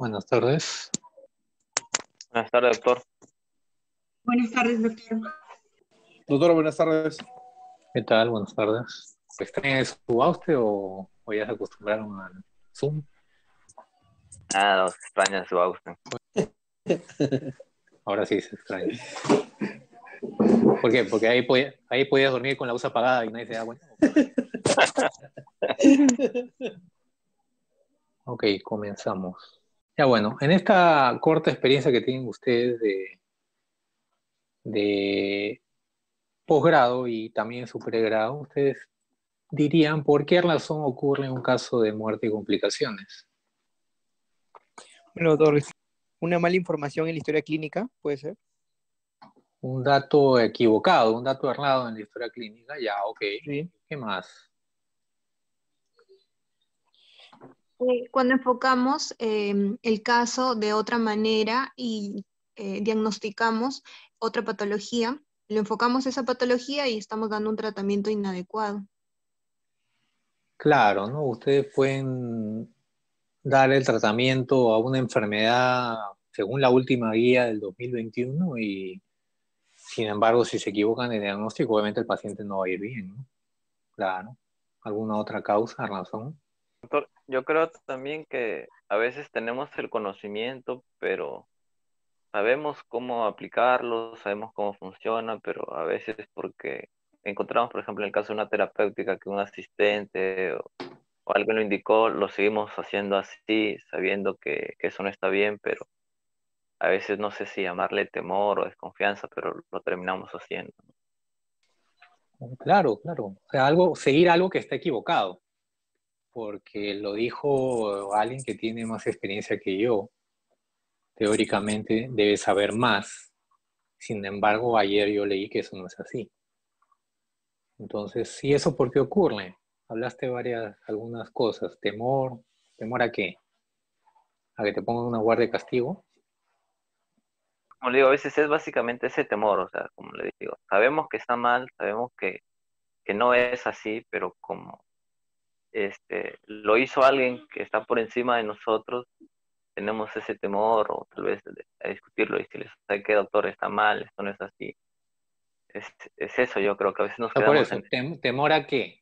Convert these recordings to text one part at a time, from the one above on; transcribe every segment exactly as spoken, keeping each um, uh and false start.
Buenas tardes. Buenas tardes, doctor. Buenas tardes, doctor. Doctor, buenas tardes. ¿Qué tal? Buenas tardes. ¿Extrañan su auste o, o ya se acostumbraron al Zoom? Ah, los extrañas su Austin. Ahora sí se extraña. ¿Por qué? Porque ahí, podía, ahí podías dormir con la luz apagada y nadie se da cuenta. Ok, comenzamos. Ya bueno, en esta corta experiencia que tienen ustedes de, de posgrado y también su pregrado, ustedes dirían por qué razón ocurre un caso de muerte y complicaciones. Bueno, doctor, una mala información en la historia clínica, puede ser. Un dato equivocado, un dato errado en la historia clínica, ya, ok. Sí. ¿Qué más? Eh, Cuando enfocamos eh, el caso de otra manera y eh, diagnosticamos otra patología, lo enfocamos esa patología y estamos dando un tratamiento inadecuado. Claro, ¿no? Ustedes pueden dar el tratamiento a una enfermedad según la última guía del dos mil veintiuno y, sin embargo, si se equivocan en el diagnóstico, obviamente el paciente no va a ir bien, ¿no? Claro. ¿Alguna otra causa, razón? Doctor, yo creo también que a veces tenemos el conocimiento, pero sabemos cómo aplicarlo, sabemos cómo funciona, pero a veces porque encontramos, por ejemplo, en el caso de una terapéutica que un asistente o, o alguien lo indicó, lo seguimos haciendo así, sabiendo que, que eso no está bien, pero a veces no sé si llamarle temor o desconfianza, pero lo terminamos haciendo. Claro, claro. O sea, algo, seguir algo que está equivocado, porque lo dijo alguien que tiene más experiencia que yo. Teóricamente debe saber más. Sin embargo, ayer yo leí que eso no es así. Entonces, ¿y eso por qué ocurre? Hablaste varias, algunas cosas. Temor, ¿temor a qué? ¿A que te pongan una guardia de castigo? Como le digo, a veces es básicamente ese temor, o sea, como le digo, sabemos que está mal, sabemos que, que no es así, pero como este, lo hizo alguien que está por encima de nosotros, tenemos ese temor o tal vez de- a discutirlo y decirles, ¿sabe qué, doctor? Está mal, esto no es así. Es, es eso, yo creo que a veces nos No, por quedamos eso, en, tem- ¿temor a qué?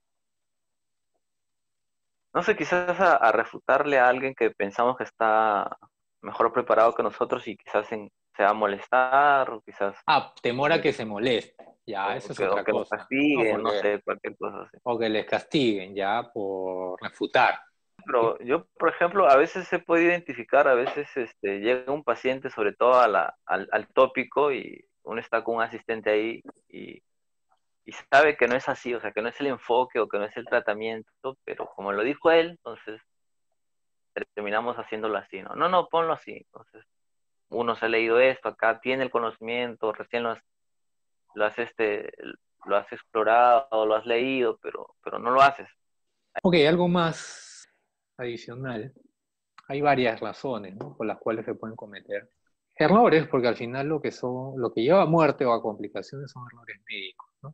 no sé, quizás a, a refutarle a alguien que pensamos que está mejor preparado que nosotros y quizás en- se va a molestar o quizás, Ah, temor a eh, que se moleste. Ya, o eso es que, o otra que lo cosa. No, castiguen, no porque, sé, cualquier cosa así. o que les castiguen, ya, por refutar. Pero yo, por ejemplo, a veces se puede identificar, a veces este, llega un paciente, sobre todo a la, al, al tópico, y uno está con un asistente ahí y, y sabe que no es así, o sea, que no es el enfoque o que no es el tratamiento, pero como lo dijo él, entonces terminamos haciéndolo así, ¿no? No, no, ponlo así. Entonces, uno se ha leído esto, acá tiene el conocimiento, recién lo has, lo has, este, lo has explorado, lo has leído, pero, pero no lo haces. Ok, algo más adicional. Hay varias razones, ¿no?, por las cuales se pueden cometer errores, porque al final lo que son, lo que lleva a muerte o a complicaciones son errores médicos, ¿no?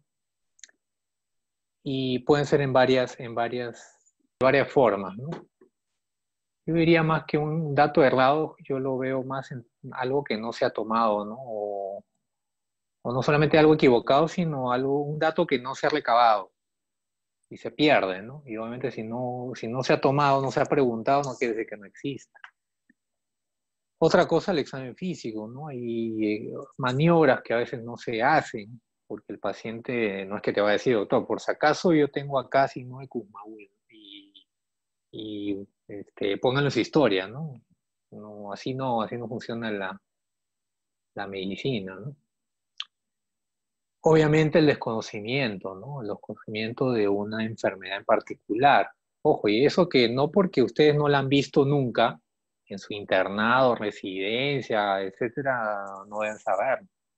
Y pueden ser en varias, en varias, varias formas, ¿no? Yo diría más que un dato errado, yo lo veo más en algo que no se ha tomado, ¿no? O, o no solamente algo equivocado, sino algo, un dato que no se ha recabado y se pierde, ¿no? Y obviamente si no, si no se ha tomado, no se ha preguntado, no quiere decir que no exista. Otra cosa, el examen físico, ¿no? Hay eh, maniobras que a veces no se hacen, porque el paciente no es que te va a decir, doctor, por si acaso yo tengo acá signo de Kussmaul, y, y este, pónganlo en su historia, ¿no? No, así no, así no funciona la, la medicina, ¿no? Obviamente el desconocimiento, ¿no? El desconocimiento de una enfermedad en particular. Ojo, y eso que no porque ustedes no la han visto nunca en su internado, residencia, etcétera, no deben saber.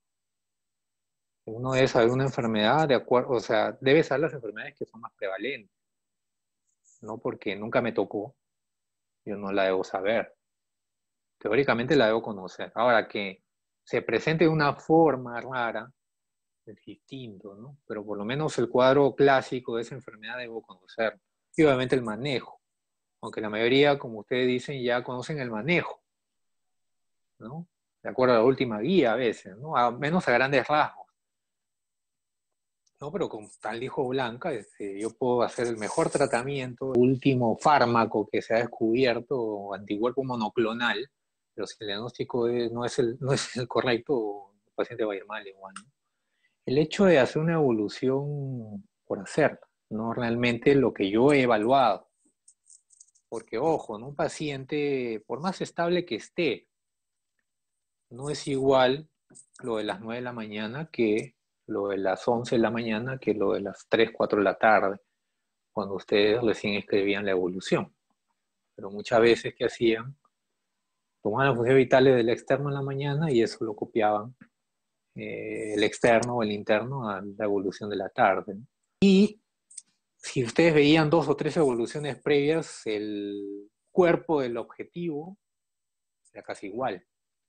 Uno debe saber una enfermedad de acuerdo, o sea, debe saber las enfermedades que son más prevalentes. No porque nunca me tocó, yo no la debo saber. Teóricamente la debo conocer. Ahora que se presente de una forma rara, es distinto, ¿no? Pero por lo menos el cuadro clásico de esa enfermedad debo conocer. Y obviamente el manejo. aunque la mayoría, como ustedes dicen, ya conocen el manejo, ¿no? De acuerdo a la última guía a veces, ¿no? A menos a grandes rasgos. No, pero con tal dijo Blanca, este, yo puedo hacer el mejor tratamiento, el último fármaco que se ha descubierto, anticuerpo monoclonal, pero si el diagnóstico es- no, es el, no es el correcto, el paciente va a ir mal igual, ¿no? El hecho de hacer una evolución por hacer, no realmente lo que yo he evaluado. Porque, ojo, ¿no? Un paciente, por más estable que esté, no es igual lo de las nueve de la mañana que lo de las once de la mañana que lo de las tres cuatro de la tarde, cuando ustedes recién escribían la evolución. Pero muchas veces, ¿qué hacían? Tomaban las funciones vitales del externo en la mañana y eso lo copiaban eh, el externo o el interno a la evolución de la tarde, ¿no? Y si ustedes veían dos o tres evoluciones previas, el cuerpo del objetivo era casi igual.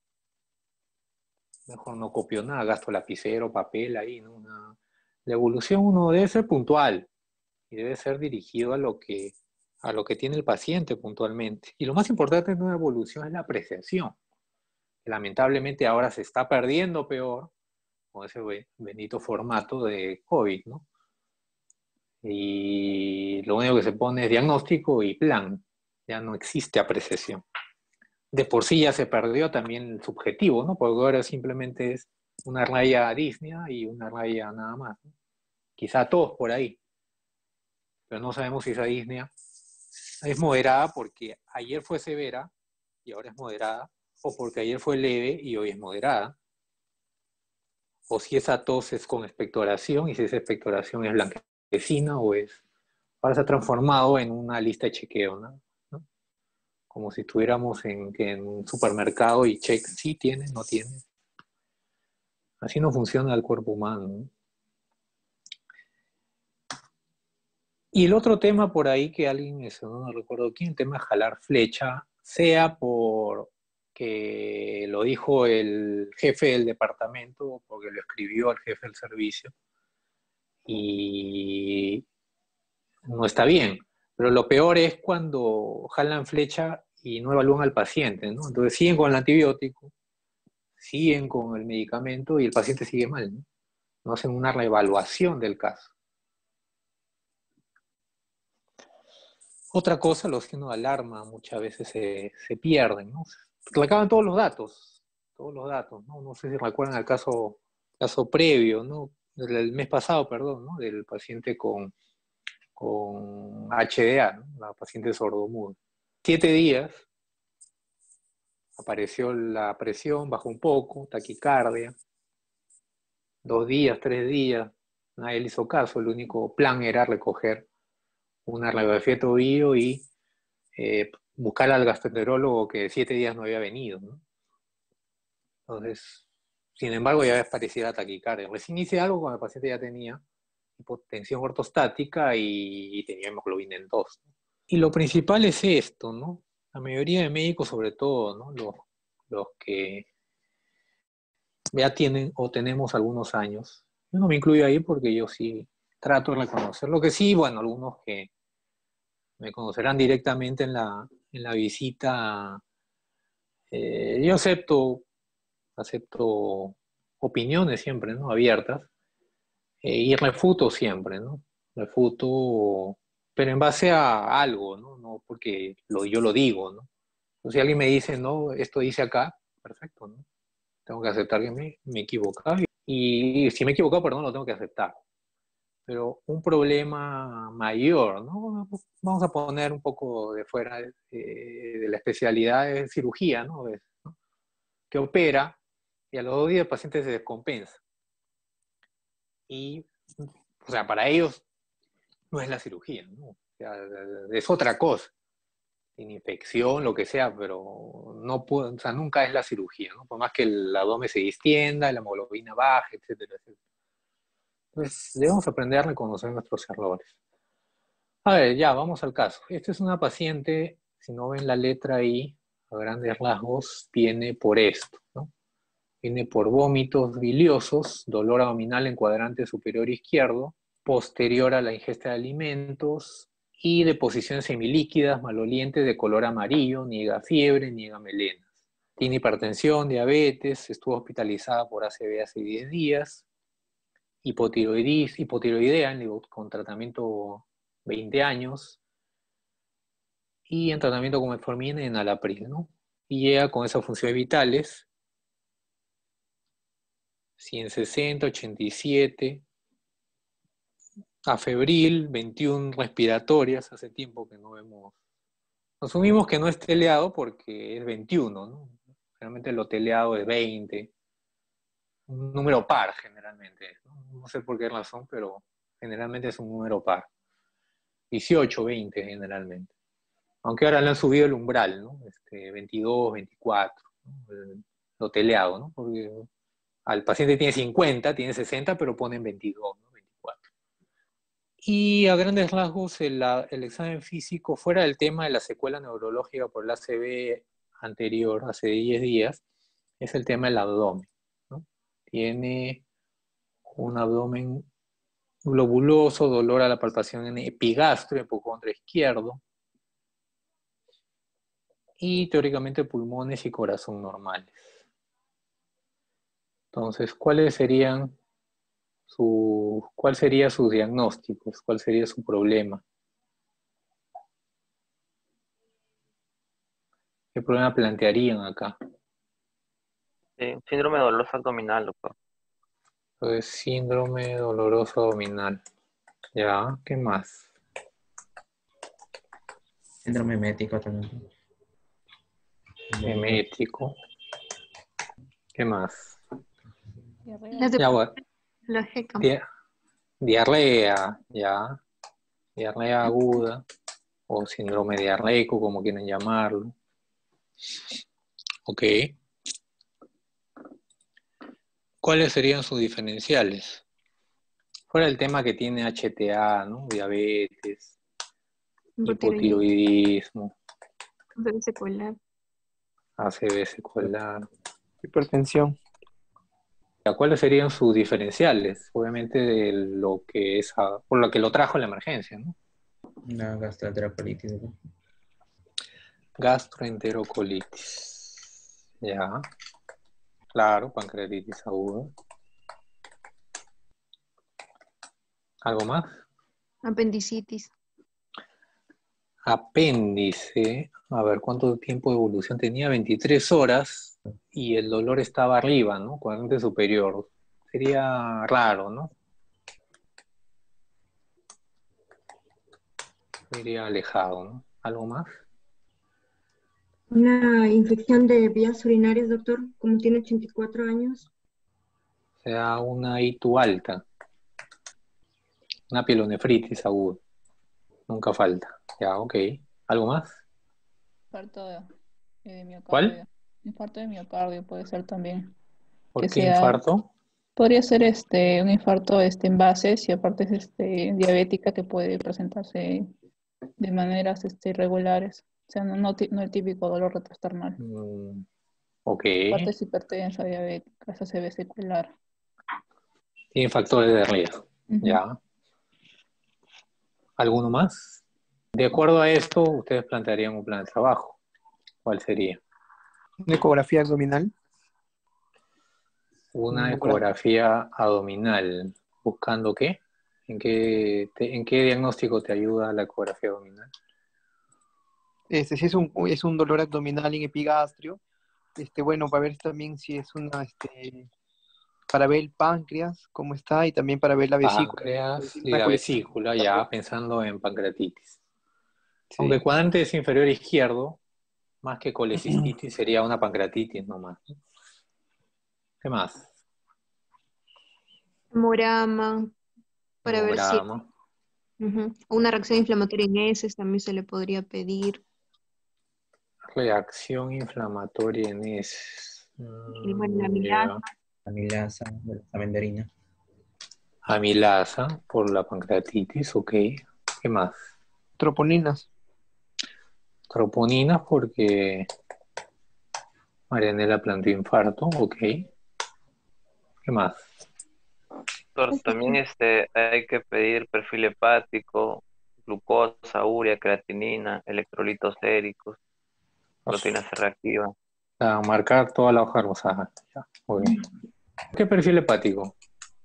Mejor no copio nada, gasto lapicero, papel ahí, ¿no? Una... La evolución uno debe ser puntual y debe ser dirigido a lo que, a lo que tiene el paciente puntualmente. Y lo más importante en una evolución es la apreciación. Lamentablemente ahora se está perdiendo peor con ese bendito formato de COVID, ¿no? Y lo único que se pone es diagnóstico y plan. Ya no existe apreciación. De por sí ya se perdió también el subjetivo, ¿no? Porque ahora simplemente es una raya Disney y una raya nada más, ¿no? Quizá todos por ahí. Pero no sabemos si esa Disney es moderada porque ayer fue severa y ahora es moderada, o porque ayer fue leve y hoy es moderada, o si esa tos es con expectoración y si esa expectoración es blanquecina o es... Ahora se ha transformado en una lista de chequeo, ¿no? ¿No? Como si estuviéramos en, en un supermercado y check, sí tiene, no tiene. Así no funciona el cuerpo humano, ¿no? Y el otro tema por ahí que alguien mencionó, no recuerdo quién, el tema de jalar flecha, sea por que lo dijo el jefe del departamento o porque lo escribió el jefe del servicio, y no está bien. Pero lo peor es cuando jalan flecha y no evalúan al paciente, ¿no? Entonces siguen con el antibiótico, siguen con el medicamento y el paciente sigue mal, ¿no? No hacen una reevaluación del caso. Otra cosa, los signos de alarma muchas veces se, se pierden, ¿no? Recaban todos los datos, todos los datos, ¿no? No sé si recuerdan el caso, caso previo, ¿no? El mes pasado, perdón, ¿no? Del paciente con, con H D A, ¿no? La paciente sordomuda. Siete días apareció la presión, bajó un poco, taquicardia. Dos días, tres días, nadie le hizo caso, el único plan era recoger una radiografía de tobillo y eh, buscar al gastroenterólogo que siete días no había venido, ¿no? Entonces, sin embargo, ya apareciera taquicardia. Recién hice algo cuando el paciente ya tenía hipotensión ortostática y, y tenía hemoglobina en dos, ¿no? Y lo principal es esto, ¿no? La mayoría de médicos, sobre todo, ¿no? Los, los que ya tienen o tenemos algunos años. Yo no me incluyo ahí porque yo sí trato de reconocer. Lo que sí, bueno, algunos que me conocerán directamente en la, en la visita, eh, yo acepto, acepto opiniones siempre, ¿no? Abiertas, eh, y refuto siempre, ¿no? Refuto, pero en base a algo, ¿no? No porque lo, yo lo digo, ¿no? O si alguien me dice, no, esto dice acá, perfecto, ¿no? Tengo que aceptar que me, me he equivocado. Y, y si me he equivocado, perdón, lo tengo que aceptar. Pero un problema mayor, ¿no? Vamos a poner un poco de fuera eh, de la especialidad de cirugía, ¿no? ¿no? Que opera y a los dos días el paciente se descompensa. Y, o sea, para ellos no es la cirugía, ¿no? O sea, es otra cosa. Tiene infección, lo que sea, pero no puede, o sea, nunca es la cirugía, ¿no? Por más que el abdomen se distienda, la hemoglobina baje, etcétera, etcétera. Entonces, debemos aprender a reconocer nuestros errores. A ver, ya, vamos al caso. Esta es una paciente, si no ven la letra I, a grandes rasgos, viene por esto, ¿no? Viene por vómitos biliosos, dolor abdominal en cuadrante superior izquierdo, posterior a la ingesta de alimentos y deposiciones semilíquidas, malolientes de color amarillo, niega fiebre, niega melenas. Tiene hipertensión, diabetes, estuvo hospitalizada por A C V hace diez días, hipotiroidis, hipotiroidea con tratamiento veinte años, y en tratamiento con metformina y enalapril, ¿no? Y llega con esas funciones vitales, ciento sesenta, ochenta y siete, afebril, veintiuna respiratorias, hace tiempo que no vemos. Asumimos que no es teleado porque es veintiuno, ¿no? Generalmente lo teleado es veinte, un número par generalmente, ¿no? No sé por qué razón, pero generalmente es un número par. dieciocho, veinte generalmente. Aunque ahora le han subido el umbral, ¿no? Este, veintidós, veinticuatro, ¿no? El, lo teleado, ¿no? Porque al paciente tiene cincuenta, tiene sesenta, pero ponen veintidós, ¿no? veinticuatro. Y a grandes rasgos, el, el examen físico, fuera del tema de la secuela neurológica por el A C V anterior, hace diez días, es el tema del abdomen, ¿no? Tiene un abdomen globuloso, dolor a la palpación en epigastro, hipocondrio izquierdo, y teóricamente pulmones y corazón normales. Entonces, ¿cuáles serían sus, cuál sería sus diagnósticos? ¿Cuál sería su problema? ¿Qué problema plantearían acá? Sí, síndrome doloroso abdominal, doctor. Entonces, síndrome doloroso abdominal. Ya, ¿qué más? Síndrome emético también. Emético. ¿Qué más? Las de Ya, bueno. la jeca. Di- diarrea, ya. Diarrea aguda o síndrome diarreico, como quieren llamarlo. Ok. ¿Cuáles serían sus diferenciales? Fuera el tema que tiene H T A, ¿no? Diabetes, hipotiroidismo, Debe secuelar. A C V secuelar. Hipertensión. ¿Cuáles serían sus diferenciales? Obviamente de lo que es, a, por lo que lo trajo la emergencia, ¿no? Una gastroenterocolitis. Gastroenterocolitis. Ya. Claro, pancreatitis aguda. ¿Algo más? Apendicitis. Apéndice. A ver, ¿cuánto tiempo de evolución tenía? veintitrés horas y el dolor estaba arriba, ¿no? Cuadrante superior. Sería raro, ¿no? Sería alejado, ¿no? ¿Algo más? Una infección de vías urinarias, doctor, como tiene ochenta y cuatro años. O sea, una I T U alta. Una pielonefritis aguda. Nunca falta. Ya, ok. ¿Algo más? Infarto de, de miocardio. ¿Cuál? Infarto de miocardio puede ser también. ¿Por Que qué sea, infarto? podría ser este un infarto este, en base, si aparte es este, diabética, que puede presentarse de maneras este, irregulares. O sea, no, no, ti- no el típico dolor retrosternal. Mm, ok. Aparte es hipertensa, diabética, esa se ve secular. Tiene factores de riesgo. Ujú. Ya. ¿Alguno más? De acuerdo a esto, ustedes plantearían un plan de trabajo. ¿Cuál sería? Una ecografía abdominal. Una Mamografía. ecografía abdominal. ¿Buscando qué? ¿En qué, te- en qué diagnóstico te ayuda la ecografía abdominal? Este, si es un, es un dolor abdominal en epigastrio, este, bueno, para ver también si es una, este, para ver el páncreas, cómo está, y también para ver la vesícula. Páncreas Tiene y una la colectividad. vesícula, ya pensando en pancreatitis. Sí. Aunque el cuadrante es inferior izquierdo, más que colecistitis, sería una pancreatitis nomás. ¿Qué más? Hemograma, para ver si Hemograma. ujú, una reacción inflamatoria en heces también se le podría pedir. Reacción inflamatoria en heces. Y bueno, la Mm, milasa. ya. Amilasa, amendarina. Amilasa por la pancreatitis, ok. ¿Qué más? Troponinas. Troponinas porque Marianela planteó infarto, ok. ¿Qué más? Doctor, también este, hay que pedir perfil hepático, glucosa, urea, creatinina, electrolitos séricos, proteína C reactiva. A marcar toda la hoja rosada. Ya, muy bien. ¿Qué perfil hepático?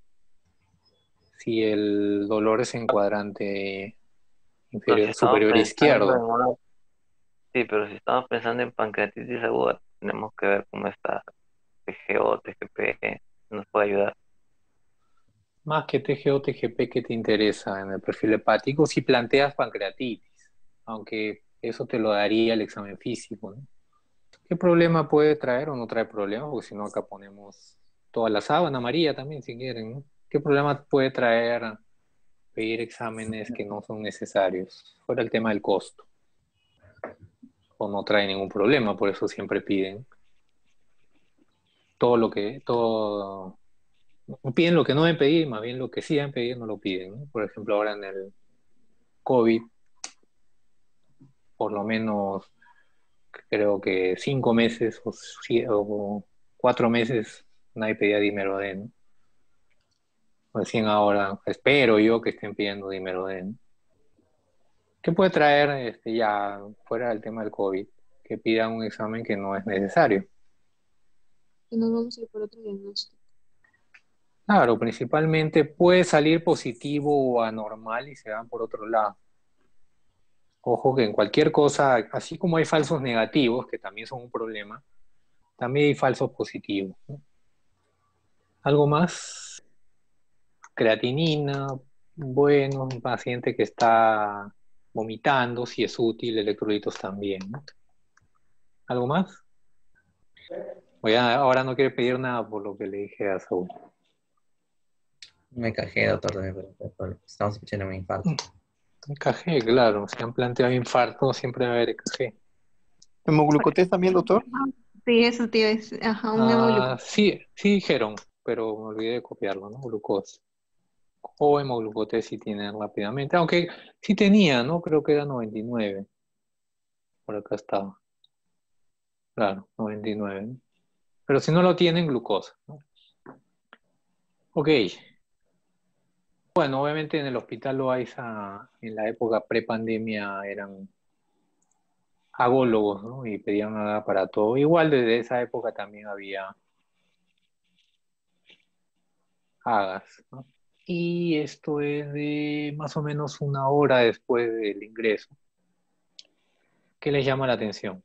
Si el dolor es en cuadrante Pero si inferior, estamos superior pensando en izquierdo. una, sí, pero si estamos pensando en pancreatitis aguda, tenemos que ver cómo está T G O, T G P, nos puede ayudar. Más que T G O, T G P, ¿qué te interesa en el perfil hepático? Si planteas pancreatitis, aunque eso te lo daría el examen físico, ¿no? ¿Qué problema puede traer o no trae problema? Porque si no, acá ponemos toda la sábana amarilla también, si quieren, ¿no? ¿Qué problema puede traer pedir exámenes que no son necesarios? Fuera el tema del costo. O no trae ningún problema, por eso siempre piden todo lo que, todo, no piden lo que no deben pedir, más bien lo que sí deben pedir no lo piden, ¿no? Por ejemplo, ahora en el COVID, por lo menos creo que cinco meses o, si- o cuatro meses nadie pedía Dimerodén, ¿no? Recién ahora, espero yo que estén pidiendo Dimerodén. ¿Qué puede traer este, ya fuera del tema del COVID? Que pidan un examen que no es necesario. Y nos vamos a ir por otro diagnóstico. Claro, principalmente puede salir positivo o anormal y se van por otro lado. Ojo que en cualquier cosa, así como hay falsos negativos, que también son un problema, también hay falsos positivos, ¿no? Algo más, creatinina, bueno, un paciente que está vomitando, si es útil, electrolitos también, ¿no? ¿Algo más? Voy a- ahora no quiere pedir nada por lo que le dije a Saúl. Me cajé, doctor, también, pero- pero estamos escuchando un infarto. E K G, claro, si han planteado infarto, siempre va a haber E K G. ¿Hemoglucotés también, doctor? Ah, sí, eso te iba a decir. Ajá, un Ah, hemoglucótico. sí, sí dijeron, pero me olvidé de copiarlo, ¿no? Glucosa. O hemoglucotés sí tienen rápidamente, aunque sí tenía, ¿no? Creo que era noventa y nueve. Por acá estaba. Claro, noventa y nueve, ¿no? Pero si no lo tienen, glucosa, ¿no? Ok. Bueno, obviamente en el hospital Loaiza, en la época prepandemia, eran agólogos, ¿no? Y pedían AGA para todo. Igual desde esa época también había AGAs, ¿no? Y esto es de más o menos una hora después del ingreso. ¿Qué les llama la atención?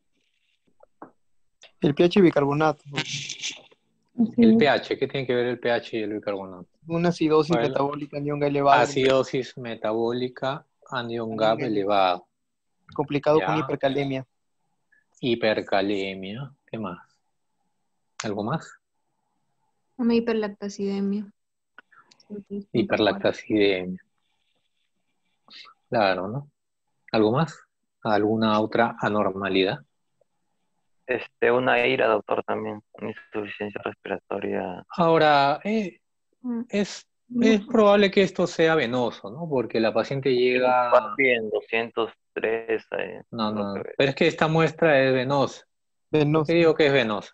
El pH bicarbonato, El Así pH, ¿qué tiene que ver el pH y el bicarbonato? una acidosis Bueno, metabólica anión elevado, acidosis metabólica, anión anión G A B elevado, elevado. complicado con ¿Ya? hipercalemia. Hipercalemia. ¿Qué más? ¿Algo más? Una hiperlactacidemia. seis punto cuatro. Hiperlactacidemia. Claro, ¿no? ¿Algo más? ¿Alguna otra anormalidad? Este, una ira, doctor, también, una insuficiencia respiratoria. Ahora, eh, Mm, es, no, es probable que esto sea venoso, ¿no? Porque la paciente llega... Papi en doscientos tres, eh, No, lo no, que no. ve. Pero es que esta muestra es venosa. ¿Por qué Venosa. digo que es venosa?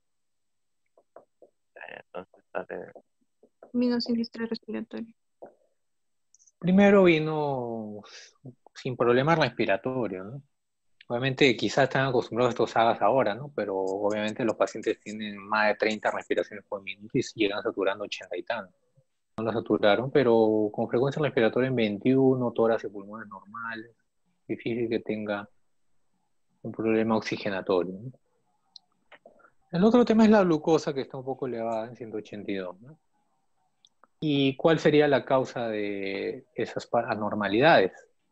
Entonces, sale- vino siniestra respiratoria. Primero vino sin problemas respiratorios, ¿no? Obviamente quizás están acostumbrados a estos AGAs ahora, ¿no? Pero obviamente los pacientes tienen más de treinta respiraciones por minuto y llegan saturando ochenta y tantos. No la saturaron, pero con frecuencia respiratoria en veintiuno, tórax y pulmones normales. Difícil que tenga un problema oxigenatorio, ¿no? El otro tema es la glucosa, que está un poco elevada en ciento ochenta y dos, ¿no? ¿Y cuál sería la causa de esas pa- anormalidades?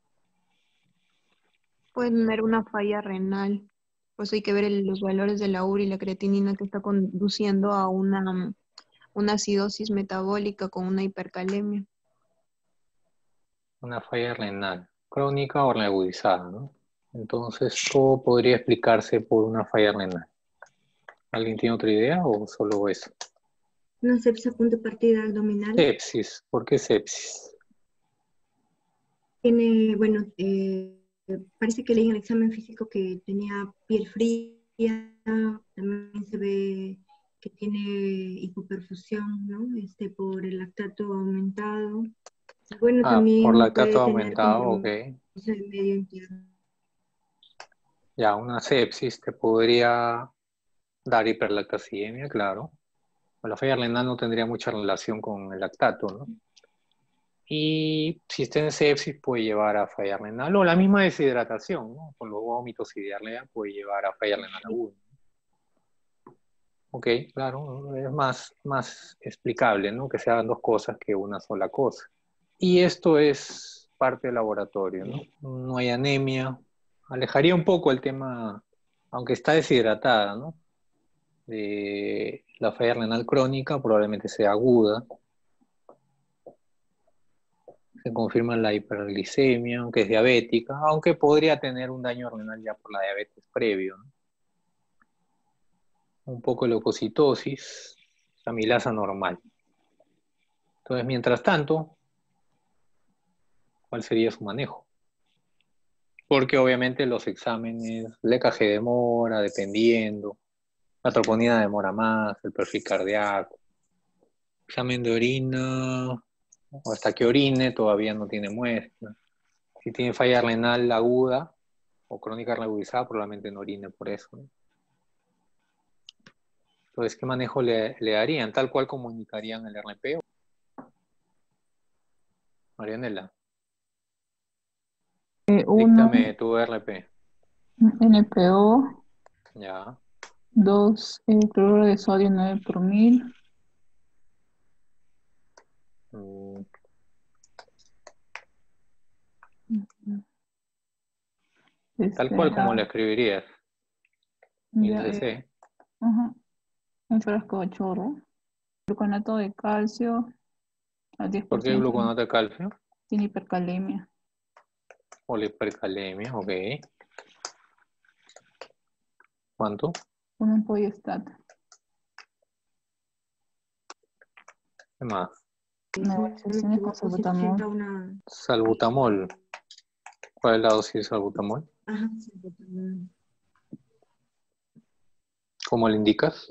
Puede tener una falla renal. Pues hay que ver el- los valores de la urea y la creatinina que está conduciendo a una, mm, una acidosis metabólica con una hipercalemia. Una falla renal, crónica o reagudizada, ¿no? Entonces, todo podría explicarse por una falla renal. ¿Alguien tiene otra idea o solo eso? Una sepsia punto partida abdominal. Sepsis. ¿Por qué sepsis? Tiene, bueno, eh, parece que leí en el examen físico que tenía piel fría, también se ve que tiene hipoperfusión, ¿no? Este, por el lactato aumentado, Bueno, Ah, por también lactato puede tener aumentado, ok. compromiso de medio interno. Ya, una sepsis te podría dar hiperlactacidemia, claro. La falla renal no tendría mucha relación con el lactato, ¿no? Y si está en sepsis puede llevar a falla renal, o la misma deshidratación, ¿no? Con los vómitos y diarrea puede llevar a falla renal aguda. Ok, claro, es más, más explicable, ¿no? Que se hagan dos cosas que una sola cosa. Y esto es parte del laboratorio, ¿no? No hay anemia. Alejaría un poco el tema, aunque está deshidratada, ¿no? De la falla renal crónica, probablemente sea aguda. Se confirma la hiperglicemia, aunque es diabética, aunque podría tener un daño renal ya por la diabetes previo, ¿no? Un poco de leucocitosis, amilasa normal. Entonces, mientras tanto, ¿cuál sería su manejo? Porque obviamente los exámenes, el E K G demora, dependiendo, la troponina demora más, el perfil cardíaco, examen de orina, o hasta que orine todavía no tiene muestra. Si tiene falla renal aguda o crónica agudizada, probablemente no orine por eso, ¿no? Entonces, ¿qué manejo le, le darían? Tal cual como indicarían el R P O. Marianela, Eh, uno, díctame tu R P. N P O, Ya. dos, eh, cloruro de sodio nueve por mil, Mm, Tal este, cual como ah, le escribirías. ya, mil eh, cc. ajá, un frasco de chorro, gluconato de calcio al diez por ¿Por qué ciento gluconato de calcio? tiene hipercalemia. O la hipercalemia, ok. ¿Cuánto? Un ampollo-stat. ¿Qué más? No, Si eso no me tiene con equivoco, se presenta salbutamol. una... Salbutamol. ¿Cuál es la dosis de salbutamol? Ajá, salbutamol. ¿Cómo le indicas?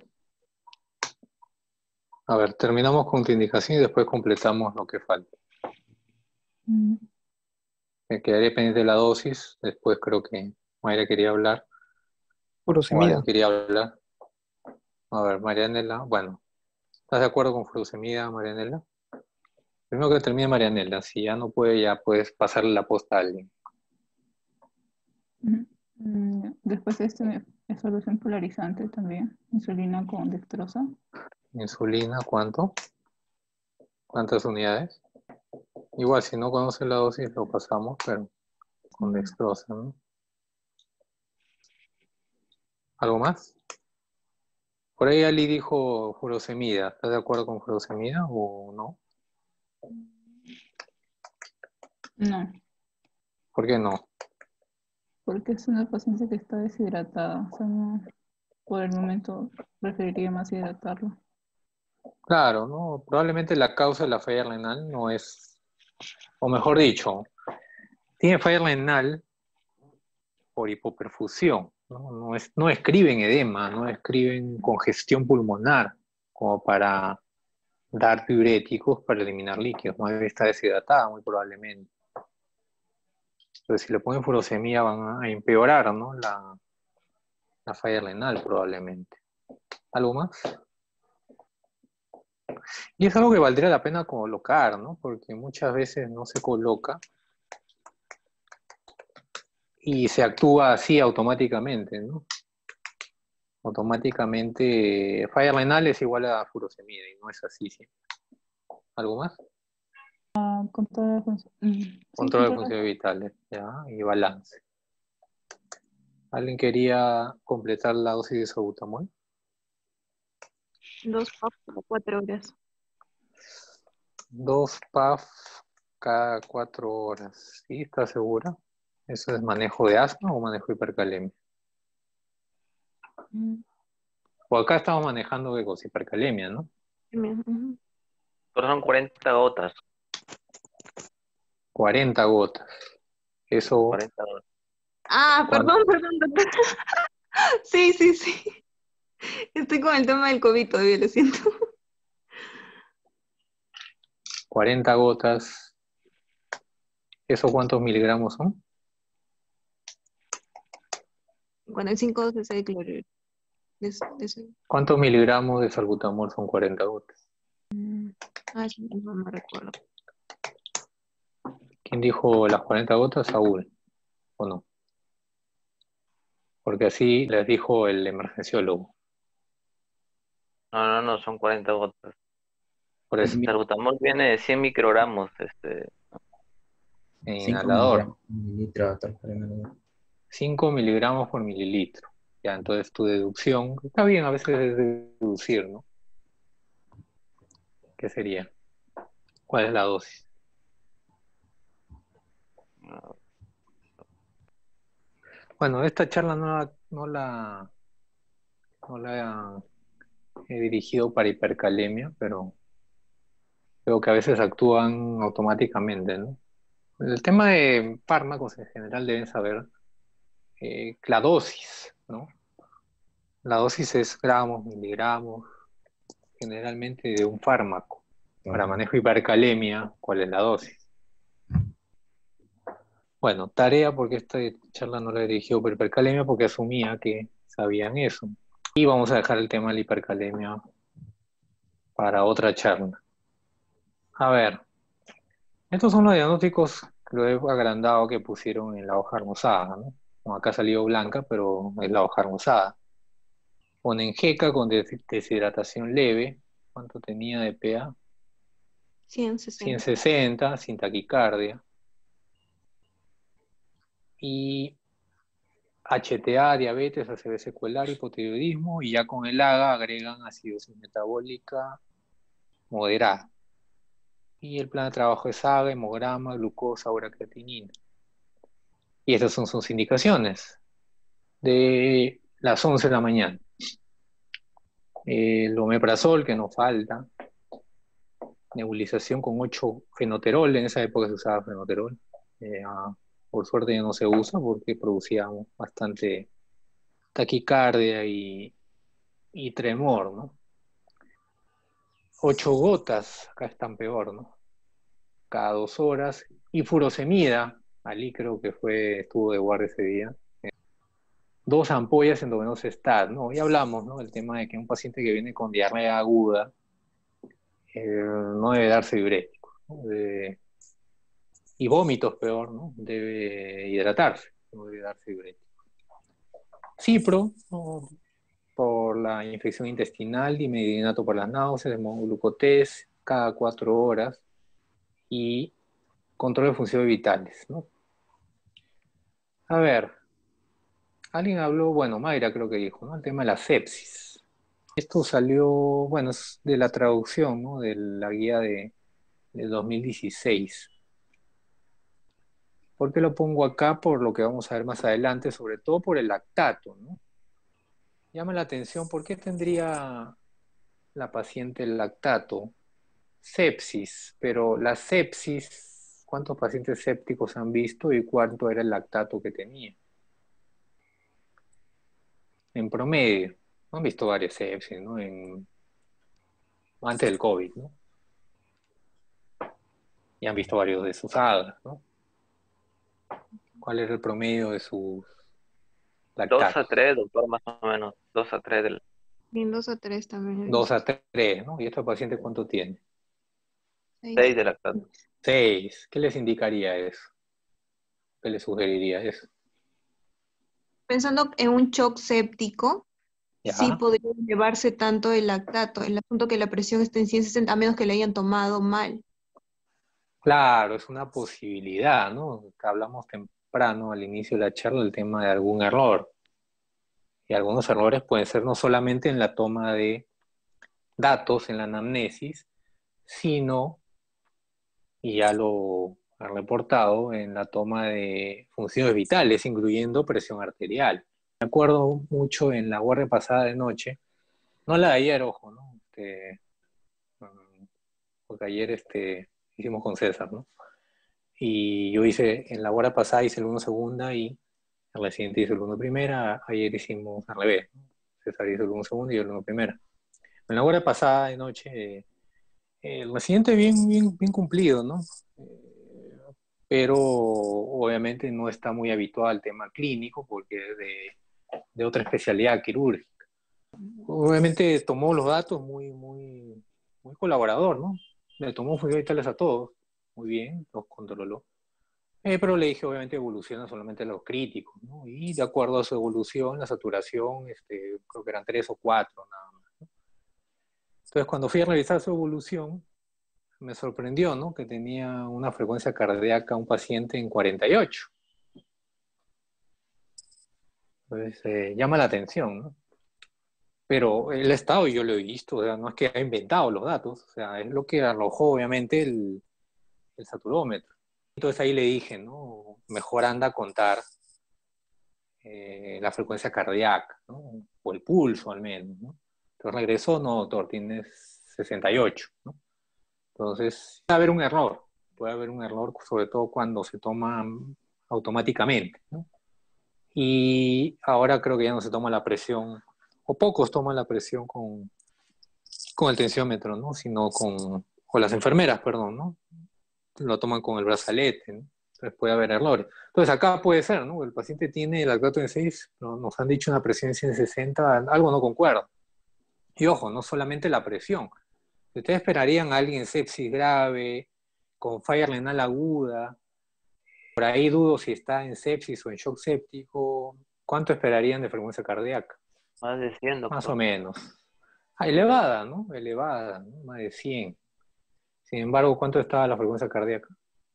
A ver, terminamos con tu indicación y después completamos lo que falta. Mm, Me quedaría pendiente de la dosis. Después creo que Mayra quería hablar. O Furosemida. alguien quería hablar. A ver, Marianela. Bueno, ¿estás de acuerdo con furosemida, Marianela? Primero que termine Marianela. Si ya no puede, ya puedes pasarle la posta a alguien. mm, mm, Después este me- es solución polarizante también. Insulina con dextrosa. Insulina, ¿cuánto? ¿Cuántas unidades? Igual, si no conoce la dosis, lo pasamos, pero con Mm, dextrosa, ¿no? ¿Algo más? Por ahí Ali dijo furosemida. ¿Estás de acuerdo con furosemida o no? No, ¿Por qué no? porque es una paciente que está deshidratada. O sea, no, por el momento preferiría más hidratarlo. Claro, ¿no? Probablemente la causa de la falla renal no es, o mejor dicho, tiene falla renal por hipoperfusión, ¿no? No, es, no escriben edema, no escriben congestión pulmonar como para dar diuréticos para eliminar líquidos, más bien está deshidratada muy probablemente. Entonces, si le ponen furosemia van a empeorar, ¿no? La, la falla renal probablemente. ¿Algo más? Y es algo que valdría la pena colocar, ¿no? Porque muchas veces no se coloca y se actúa así automáticamente, ¿no? Automáticamente, falla renal es igual a furosemida y no es así, ¿sí? ¿Algo más? Ah, control de func- mm, sí, Control de control de- funciones vitales, ¿ya? Y balance. ¿Alguien quería completar la dosis de salbutamol? Dos pap cada cuatro horas. Dos P A F cada cuatro horas. ¿Sí? ¿Estás segura? ¿Eso es manejo de asma o manejo de hipercalemia? Mm, O acá estamos manejando de cosa, hipercalemia, ¿no? ujú. Pero son cuarenta gotas. cuarenta gotas. Eso, cuarenta gotas. Ah, ¿cuánto? perdón, perdón, doctor. Sí, sí, sí. Estoy con el tema del COVID todavía, lo siento. cuarenta gotas ¿Eso cuántos miligramos son? Cuando hay cinco dosis de cloruro. De, de ese- ¿Cuántos miligramos de salbutamol son cuarenta gotas? ah, sí, no me recuerdo. ¿Quién dijo las cuarenta gotas? Saúl, ¿o no? Porque así les dijo el emergenciólogo. No, no, no, son cuarenta gotas. Por eso, El salbutamol viene de cien microgramos, este, en cinco inhalador, mililitros, doctor. Primero. cinco miligramos por mililitro. Ya, entonces tu deducción, está bien a veces es deducir, ¿no? ¿Qué sería? ¿Cuál es la dosis? no, Bueno, esta charla no la, no la, no la he dirigido para hipercalemia, pero creo que a veces actúan automáticamente, ¿no? El tema de fármacos en general deben saber eh, la dosis, ¿no? La dosis es gramos, miligramos, generalmente de un fármaco. Para manejo de hipercalemia, ¿cuál es la dosis? Bueno, tarea, porque esta charla no la he dirigido por hipercalemia, porque asumía que sabían eso. Y vamos a dejar el tema de la hipercalemia para otra charla. A ver, estos son los diagnósticos, lo he agrandado, que pusieron en la hoja rosada, ¿no? Bueno, acá salió blanca, pero es la hoja rosada. Ponen jeca con des- deshidratación leve. ¿Cuánto tenía de P A? ciento sesenta. ciento sesenta, sin taquicardia. Y H T A, diabetes, A C V secular, hipotiroidismo, y ya con el A G A agregan acidosis metabólica moderada. Y el plan de trabajo es A G A, hemograma, glucosa, creatinina. Y estas son sus indicaciones de las once de la mañana. El omeprazol, que no falta. Nebulización con ocho fenoterol, en esa época se usaba fenoterol. Eh, ah, por suerte ya no se usa porque producía bastante taquicardia y, y tremor, ¿no? Ocho gotas, acá están peor, ¿no? Cada dos horas. Y furosemida, Ali creo que fue, estuvo de guardia ese día. Dos ampollas endovenosa stat, ¿no? Ya hablamos, ¿no? El tema de que un paciente que viene con diarrea aguda eh, no debe darse diurético, ¿no? De, y vómitos peor, ¿no? Debe hidratarse, no debe darse diurético. Cipro, ¿no? Por la infección intestinal, dimedinato por las náuseas, hemoglucotés cada cuatro horas y control de funciones vitales, ¿no? A ver, alguien habló, bueno, Mayra creo que dijo, ¿no? El tema de la sepsis. Esto salió, bueno, es de la traducción, ¿no? De la guía de, de dos mil dieciséis. ¿Por qué lo pongo acá? Por lo que vamos a ver más adelante, sobre todo por el lactato, ¿no? Llama la atención, ¿por qué tendría la paciente el lactato? Sepsis, pero la sepsis, ¿cuántos pacientes sépticos han visto y cuánto era el lactato que tenía? En promedio, han visto varias sepsis, ¿no? En, antes del COVID, ¿no? Y han visto varios de sus algas, ¿no? ¿Cuál era el promedio de sus dos a lactatos? tres, doctor, más o menos. Dos a tres del... En dos a tres también he Dos visto. a tres, ¿no? ¿Y este paciente cuánto tiene? Seis. seis de lactato. Seis. ¿Qué les indicaría eso? ¿Qué les sugeriría eso? Pensando en un shock séptico, sí ¿Ya? podría elevarse tanto el lactato. El asunto que la presión esté en ciento sesenta a menos que le hayan tomado mal. Claro, es una posibilidad, ¿no? Hablamos temprano al inicio de la charla del tema de algún error. Y algunos errores pueden ser no solamente en la toma de datos, en la anamnesis, sino, y ya lo ha reportado, en la toma de funciones vitales, incluyendo presión arterial. Me acuerdo mucho en la guardia pasada de noche, no la de ayer, ojo, ¿no? Este, porque ayer este, hicimos con César, ¿no? Y yo hice, en la guardia pasada hice el uno segunda y el reciente hizo el uno primera, ayer hicimos al revés, ¿no? César hizo el uno segunda y yo el uno primera. En la guardia pasada de noche, eh, el residente bien, bien, bien cumplido, ¿no? Eh, pero obviamente no está muy habituado al tema clínico porque es de, de otra especialidad quirúrgica. Obviamente tomó los datos muy, muy, muy colaborador, ¿no? Le tomó funciones vitales a todos, muy bien, los controló. Eh, pero le dije, obviamente, evoluciona solamente a los críticos, ¿no? Y de acuerdo a su evolución, la saturación, este, creo que eran tres o cuatro, nada más, ¿no? Entonces, cuando fui a revisar su evolución, me sorprendió, ¿no? Que tenía una frecuencia cardíaca un paciente en cuarenta y ocho. Entonces, eh, llama la atención, ¿no? Pero el estado yo lo he visto, o sea, no es que haya inventado los datos, o sea, es lo que arrojó, obviamente, el, el saturómetro. Entonces ahí le dije, ¿no? Mejor anda a contar eh, la frecuencia cardíaca, ¿no? O el pulso al menos, ¿no? Entonces regresó, no, doctor, tienes sesenta y ocho, ¿no? Entonces, puede haber un error, puede haber un error, sobre todo cuando se toma automáticamente, ¿no? Y ahora creo que ya no se toma la presión, o pocos toman la presión con, con el tensiómetro, ¿no? Sino con, o las enfermeras, perdón, ¿no? Lo toman con el brazalete, ¿no? Entonces puede haber errores. Entonces acá puede ser, ¿no? El paciente tiene el lactato en seis, pero nos han dicho una presión en sesenta, algo no concuerda. Y ojo, no solamente la presión. Ustedes esperarían a alguien sepsis grave, con falla renal aguda, por ahí dudo si está en sepsis o en shock séptico, ¿cuánto esperarían de frecuencia cardíaca? Más de cien, Más doctor. o menos. Ah, elevada, ¿no? Elevada, ¿no? Más de cien. Sin embargo, ¿cuánto estaba la frecuencia cardíaca?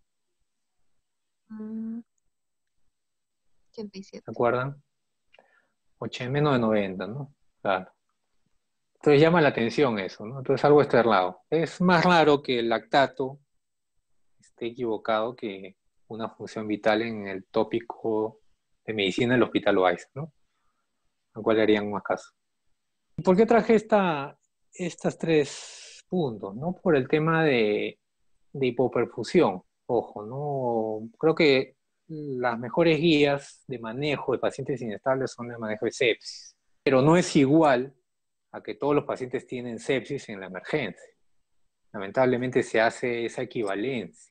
Mm, ochenta y siete. ¿Se acuerdan? ochenta, menos de noventa, ¿no? Claro. Entonces llama la atención eso, ¿no? Entonces algo está errado. Es más raro que el lactato esté equivocado que una función vital en el tópico de medicina del Hospital Weiss, ¿no? ¿A cuál le harían más caso? ¿Por qué traje esta, estas tres puntos? ¿No? Por el tema de, de hipoperfusión. Ojo, ¿no? Creo que las mejores guías de manejo de pacientes inestables son el manejo de sepsis. Pero no es igual a que todos los pacientes tienen sepsis en la emergencia. Lamentablemente se hace esa equivalencia.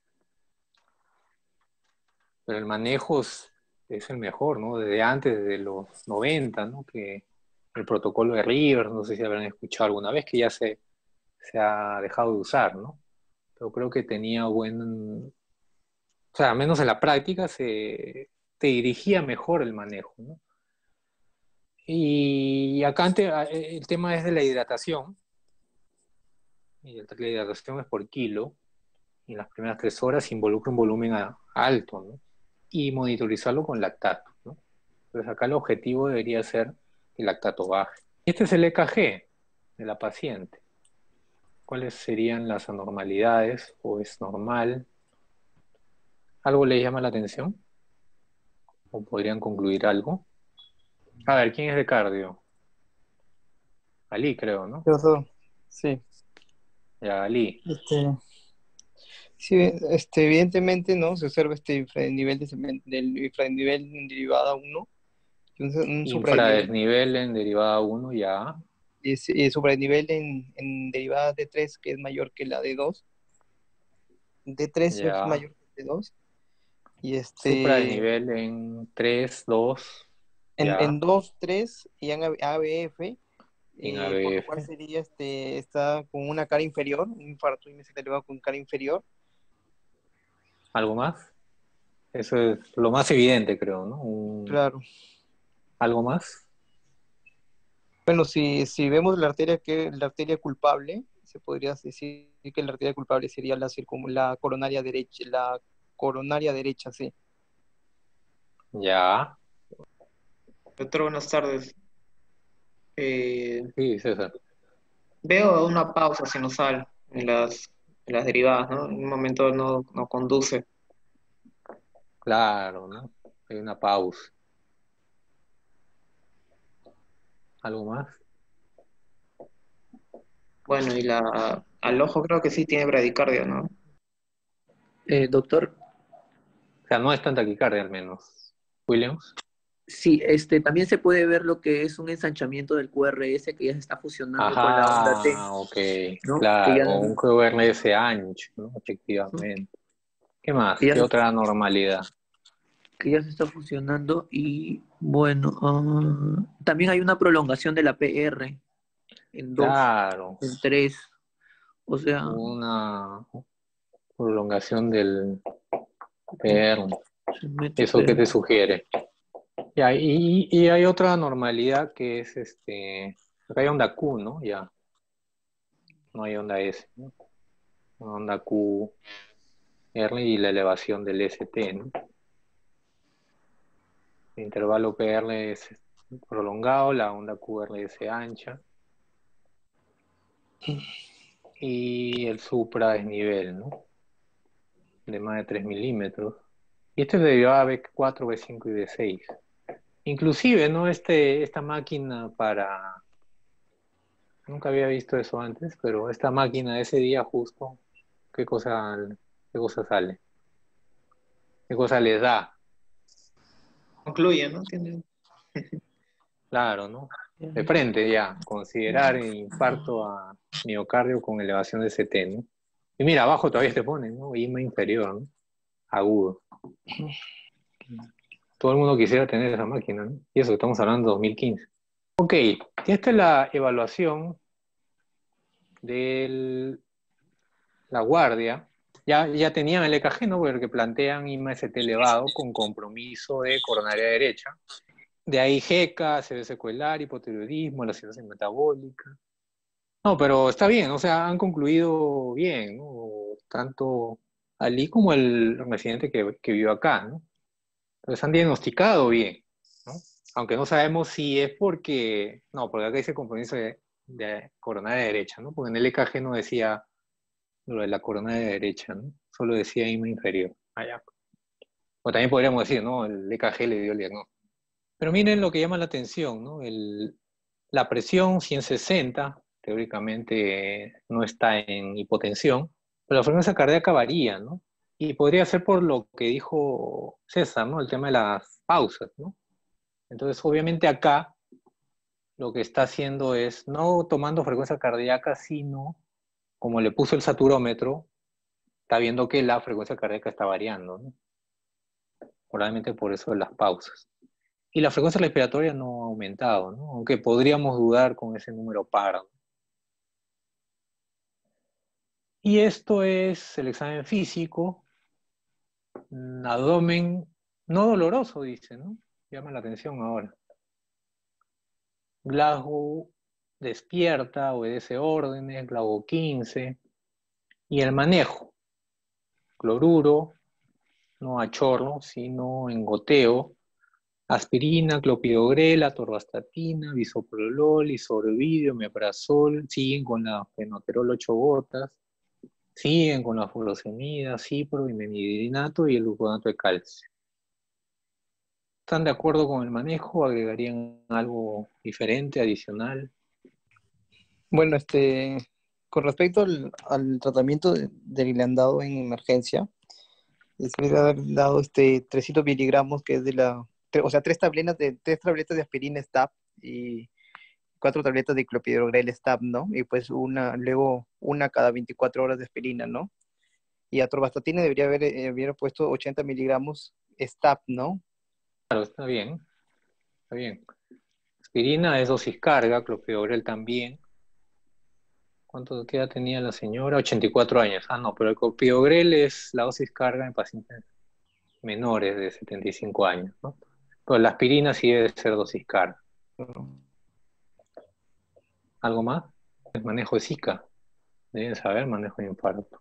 Pero el manejo es, es el mejor, ¿no? Desde antes, desde los noventa, ¿no? Que el protocolo de Rivers, no sé si habrán escuchado alguna vez, que ya se, se ha dejado de usar, ¿no? Pero creo que tenía buen... O sea, al menos en la práctica se te dirigía mejor el manejo, ¿no? Y acá ante, el tema es de la hidratación. Y la hidratación es por kilo. Y en las primeras tres horas involucra un volumen a, alto, ¿no? Y monitorizarlo con lactato, ¿no? Entonces acá el objetivo debería ser que el lactato baje. Este es el E K G de la paciente. ¿Cuáles serían las anormalidades? ¿O es normal? ¿Algo le llama la atención? ¿O podrían concluir algo? A ver, ¿quién es de cardio? Ali, creo, ¿no? Doctor, sí. Ya, Ali. Este, sí, este, evidentemente, ¿no? Se observa este infranivel de, del infranivel en derivada uno y un, un supradesnivel, Infradesnivel en derivada uno, ya. y, y supradesnivel en, en derivada D tres, que es mayor que la D dos. D tres es Ya. mayor que D dos. Y este, Supradesnivel en tres, dos. en, Ya. en dos, tres y en A B F, En eh, por lo A B F. cual sería, este, está con una cara inferior, un infarto elevado con cara inferior. ¿Algo más? Eso es lo más evidente, creo, ¿no? Un... Claro. ¿Algo más? Bueno, si, si vemos la arteria, que la arteria culpable, se podría decir que la arteria culpable sería la, circum, la coronaria derecha, la coronaria derecha, sí. Ya. Doctor, buenas tardes. Eh, Sí, César. veo una pausa sinusal en las, en las derivadas, ¿no? En un momento no, no conduce. Claro, ¿no? Hay una pausa. ¿Algo más? Bueno, y la al ojo creo que sí tiene bradicardia, ¿no? Eh, doctor, O sea, no es tan taquicardia al menos. Williams. sí, este, también se puede ver lo que es un ensanchamiento del Q R S que ya se está fusionando con la onda T, Ajá, ok. ¿no? Que ya Claro, no- un Q R S ancho, ¿no? Efectivamente. ¿Qué más? que ya, ¿Qué otra normalidad? que ya se está fusionando y bueno, ah, también hay una prolongación de la P R en dos, Claro, en tres, o sea, una prolongación del P R. se mete, ¿Eso qué pero te sugiere? Ya, y, y hay otra normalidad que es este, acá hay onda Q, ¿no? Ya, no hay onda S, ¿no? Onda Q R y la elevación del S T, ¿no? El intervalo P R es prolongado, la onda Q R es ancha y el supra es nivel, ¿no? De más de tres milímetros. Y esto es debido a B cuatro, B cinco y B seis. Inclusive, ¿no? Este, esta máquina para... Nunca había visto eso antes, pero esta máquina ese día justo, ¿qué cosa, qué cosa sale? ¿Qué cosa les da? Concluye, ¿no? Tiene... Claro, ¿no? De frente ya, considerar infarto a miocardio con elevación de C T, ¿no? Y mira, abajo todavía te ponen, ¿no? I M A inferior, ¿no? Agudo. Todo el mundo quisiera tener esa máquina, ¿no? Y eso, estamos hablando de dos mil quince. Ok, esta es la evaluación de la guardia. Ya, ya tenían el E K G, ¿no? Porque plantean I M A S T elevado con compromiso de coronaria derecha. De ahí G E C A, C V secuelar, hipotiroidismo, la cirrosis metabólica. No, pero está bien, o sea, han concluido bien, ¿no? Tanto Ali como el residente que, que vivió acá, ¿no? Entonces han diagnosticado bien, ¿no? Aunque no sabemos si es porque, no, porque acá dice compromiso de, de coronaria derecha, ¿no? Porque en el E K G no decía lo de la coronaria derecha, ¿no? Solo decía I M A inferior. Allá. O también podríamos decir, ¿no? El E K G le dio el diagnóstico. Pero miren lo que llama la atención, ¿no? El, la presión ciento sesenta, teóricamente no está en hipotensión, pero la frecuencia cardíaca varía, ¿no? Y podría ser por lo que dijo César, ¿no? El tema de las pausas, ¿no? Entonces, obviamente acá lo que está haciendo es no tomando frecuencia cardíaca, sino como le puso el saturómetro, está viendo que la frecuencia cardíaca está variando, ¿no? Probablemente por eso de las pausas. Y la frecuencia respiratoria no ha aumentado, ¿no? Aunque podríamos dudar con ese número par, ¿no? Y esto es el examen físico, abdomen no doloroso, dice, ¿no? Llama la atención ahora. Glasgow despierta, obedece órdenes, Glasgow quince. Y el manejo, cloruro, no a chorro, sino en goteo, aspirina, clopidogrel, atorvastatina, bisoprolol, isorbidio, omeprazol, siguen con la fenoterol ocho gotas, siguen con la furosemida, cipro, imenigrinato y el gluconato de calcio. ¿Están de acuerdo con el manejo? ¿Agregarían algo diferente, adicional? Bueno, este, con respecto al, al tratamiento de- del glandado en emergencia, se debe haber dado este trescientos miligramos, que es de la, tre- o sea, tres tabletas de, tres tabletas de aspirina Stab y cuatro tabletas de clopidogrel Stab, ¿no? Y pues una, luego una cada veinticuatro horas de aspirina, ¿no? Y atorvastatina debería haber, eh, haber puesto ochenta miligramos Stab, ¿no? Claro, está bien, está bien. Aspirina es dosis carga, clopidogrel también. ¿Cuánto qué edad tenía la señora? ochenta y cuatro años. Ah, no, pero el clopidogrel es la dosis carga en pacientes menores de setenta y cinco años, ¿no? Pero la aspirina sí debe ser dosis carga. ¿Algo más? El manejo de Zika. Deben saber manejo de infarto.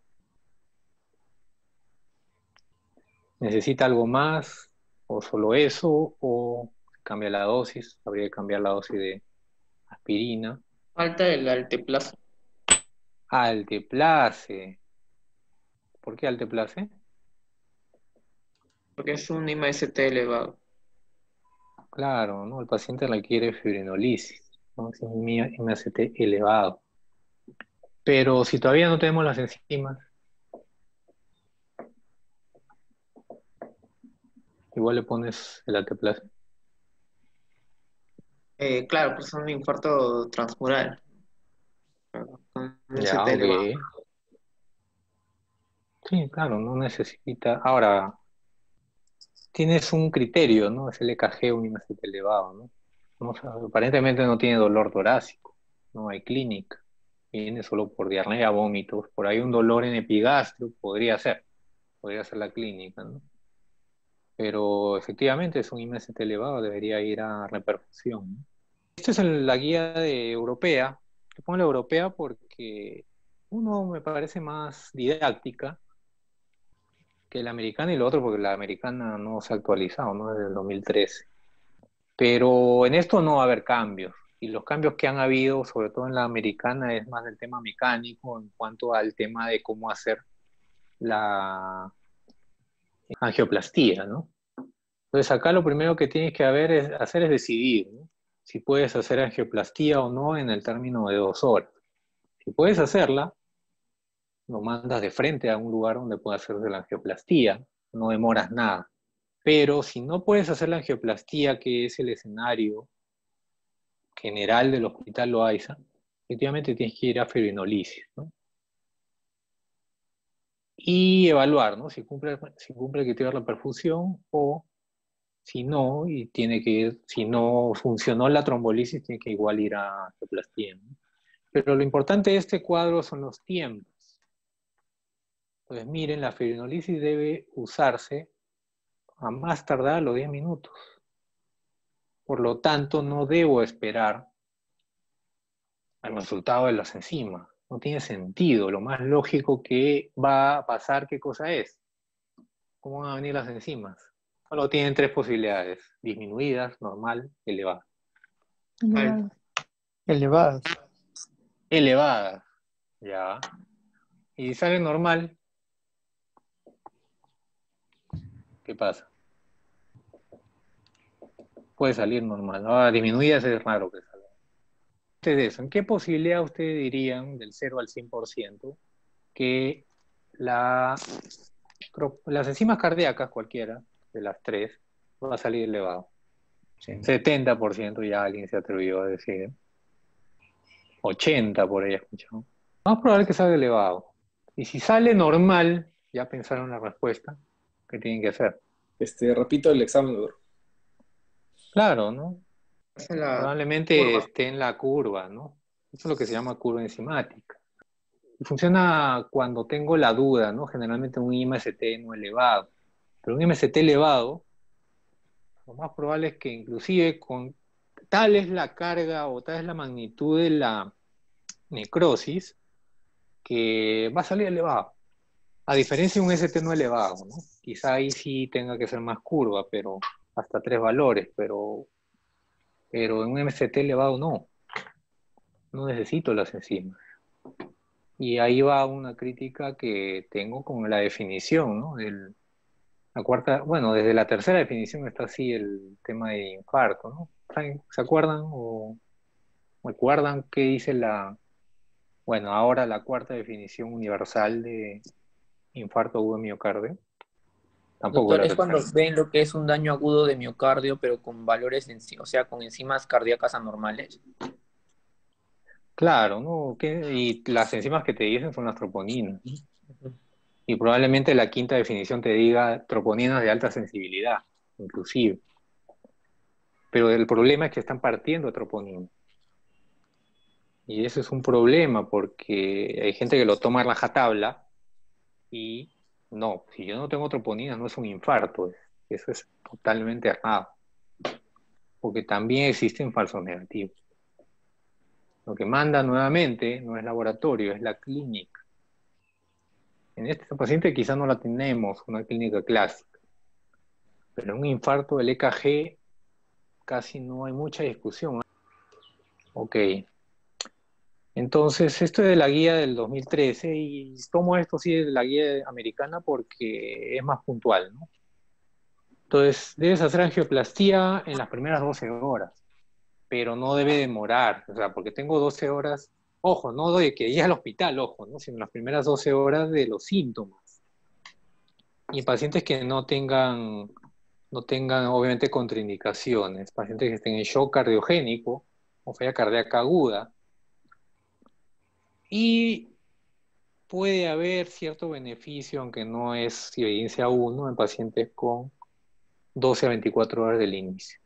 ¿Necesita algo más? ¿O solo eso? ¿O cambia la dosis? Habría que cambiar la dosis de aspirina. Falta el alteplazo, Alteplase. ¿Por qué alteplase? porque es un I M A S T elevado. Claro, ¿no? El paciente requiere fibrinolisis, ¿no? Es un I M A C T elevado. Pero si todavía no tenemos las enzimas, igual le pones el alteplase. Eh, claro, pues es un infarto transmural, con un Ya, S T ok. elevado. Sí, claro, no necesita. Ahora, tienes un criterio, ¿no? Es el E K G, un I M C T elevado, ¿no? No, o sea, aparentemente no tiene dolor torácico, no hay clínica. Viene solo por diarrea, vómitos, por ahí un dolor en epigastrio, podría ser, podría ser la clínica, ¿no? Pero efectivamente es un I M C T elevado, debería ir a reperfusión, ¿no? Esta es el- la guía de europea. Le pongo la europea porque uno me parece más didáctica que la americana y lo otro porque la americana no se ha actualizado, ¿no? Desde el dos mil trece. Pero en esto no va a haber cambios. Y los cambios que han habido, sobre todo en la americana, es más del tema mecánico en cuanto al tema de cómo hacer la angioplastía, ¿no? Entonces acá lo primero que tienes que haber es, hacer es decidir, ¿no? Si puedes hacer angioplastía o no en el término de dos horas. Si puedes hacerla, lo mandas de frente a un lugar donde pueda hacerse la angioplastía, no demoras nada. Pero si no puedes hacer la angioplastía, que es el escenario general del Hospital Loaiza, efectivamente tienes que ir a fibrinolisis, ¿no? Y evaluar, ¿no? Si cumple, si cumple el criterio de la perfusión o si no, y tiene que, si no funcionó la trombolisis, tiene que igual ir a angioplastía, ¿no? Pero lo importante de este cuadro son los tiempos. Entonces, miren, la fibrinolisis debe usarse a más tardar a los diez minutos. Por lo tanto, no debo esperar al resultado de las enzimas. No tiene sentido. Lo más lógico que va a pasar, ¿qué cosa es? ¿Cómo van a venir las enzimas? Solo tienen tres posibilidades: disminuidas, normal, elevada. Elevado. Elevadas. Elevada, ya. Y si sale normal, ¿qué pasa? Puede salir normal. Ahora, disminuidas es raro que salga. Antes de eso, ¿en qué posibilidad ustedes dirían, del cero al cien por ciento, que la, las enzimas cardíacas, cualquiera de las tres, va a salir elevado? Sí. setenta por ciento ya alguien se atrevió a decir. ochenta por ahí he escuchado. Más probable que salga elevado. Y si sale normal, ya pensaron la respuesta, ¿qué tienen que hacer? Este, repito el examen, doctor. Claro, ¿no? Es en la Probablemente curva. esté en la curva, ¿no? Eso es lo que se llama curva enzimática. Y funciona cuando tengo la duda, ¿no? Generalmente un I M C T no elevado. Pero un I M C T elevado, lo más probable es que inclusive con tal es la carga o tal es la magnitud de la necrosis que va a salir elevado. A diferencia de un S T no elevado, ¿no? Quizá ahí sí tenga que ser más curva, pero hasta tres valores, pero, pero en un M C T elevado no. No necesito las enzimas. Y ahí va una crítica que tengo con la definición, ¿no? Del, la cuarta, bueno, desde la tercera definición está así el tema de infarto, ¿no? ¿Se acuerdan o recuerdan qué dice la, bueno, ahora la cuarta definición universal de infarto agudo de miocardio? Tampoco Doctor, la es cuando tercera. ven lo que es un daño agudo de miocardio, pero con valores, enzi- o sea, con enzimas cardíacas anormales. Claro, ¿no? ¿Qué? Y las enzimas que te dicen son las troponinas, ¿no? Y probablemente la quinta definición te diga troponinas de alta sensibilidad, inclusive. Pero el problema es que están partiendo troponinas. Y eso es un problema porque hay gente que lo toma a rajatabla y no, si yo no tengo troponinas no es un infarto. Eso es totalmente errado. Porque también existen falsos negativos. Lo que manda nuevamente no es laboratorio, es la clínica. En este paciente quizás no la tenemos, una clínica clásica, pero en un infarto del E K G casi no hay mucha discusión. Ok, entonces esto es de la guía del dos mil trece y tomo esto sí de la guía americana porque es más puntual, ¿no? Entonces debes hacer angioplastía en las primeras doce horas, pero no debe demorar, o sea, porque tengo doce horas, ojo, no de que llegue al hospital, ojo, ¿no? Sino las primeras doce horas de los síntomas. Y pacientes que no tengan, no tengan obviamente contraindicaciones, pacientes que estén en shock cardiogénico o falla cardíaca aguda. Y puede haber cierto beneficio, aunque no es evidencia uno, en pacientes con doce a veinticuatro horas del inicio.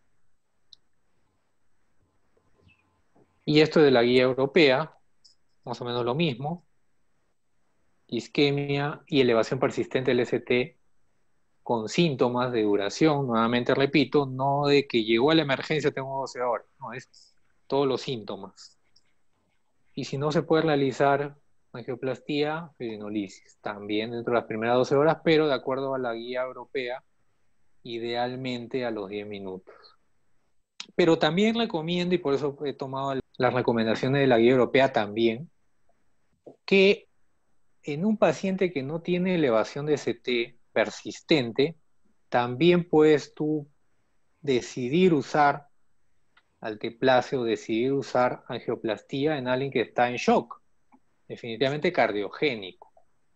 Y esto de la guía europea, más o menos lo mismo. Isquemia y elevación persistente del S T con síntomas de duración, nuevamente repito, no de que llegó a la emergencia tengo doce horas, no, es todos los síntomas. Y si no se puede realizar angioplastía, fibrinolisis, también dentro de las primeras doce horas, pero de acuerdo a la guía europea, idealmente a los diez minutos. Pero también recomiendo, y por eso he tomado las recomendaciones de la guía europea también, que en un paciente que no tiene elevación de S T persistente, también puedes tú decidir usar alteplase o decidir usar angioplastía en alguien que está en shock, definitivamente cardiogénico,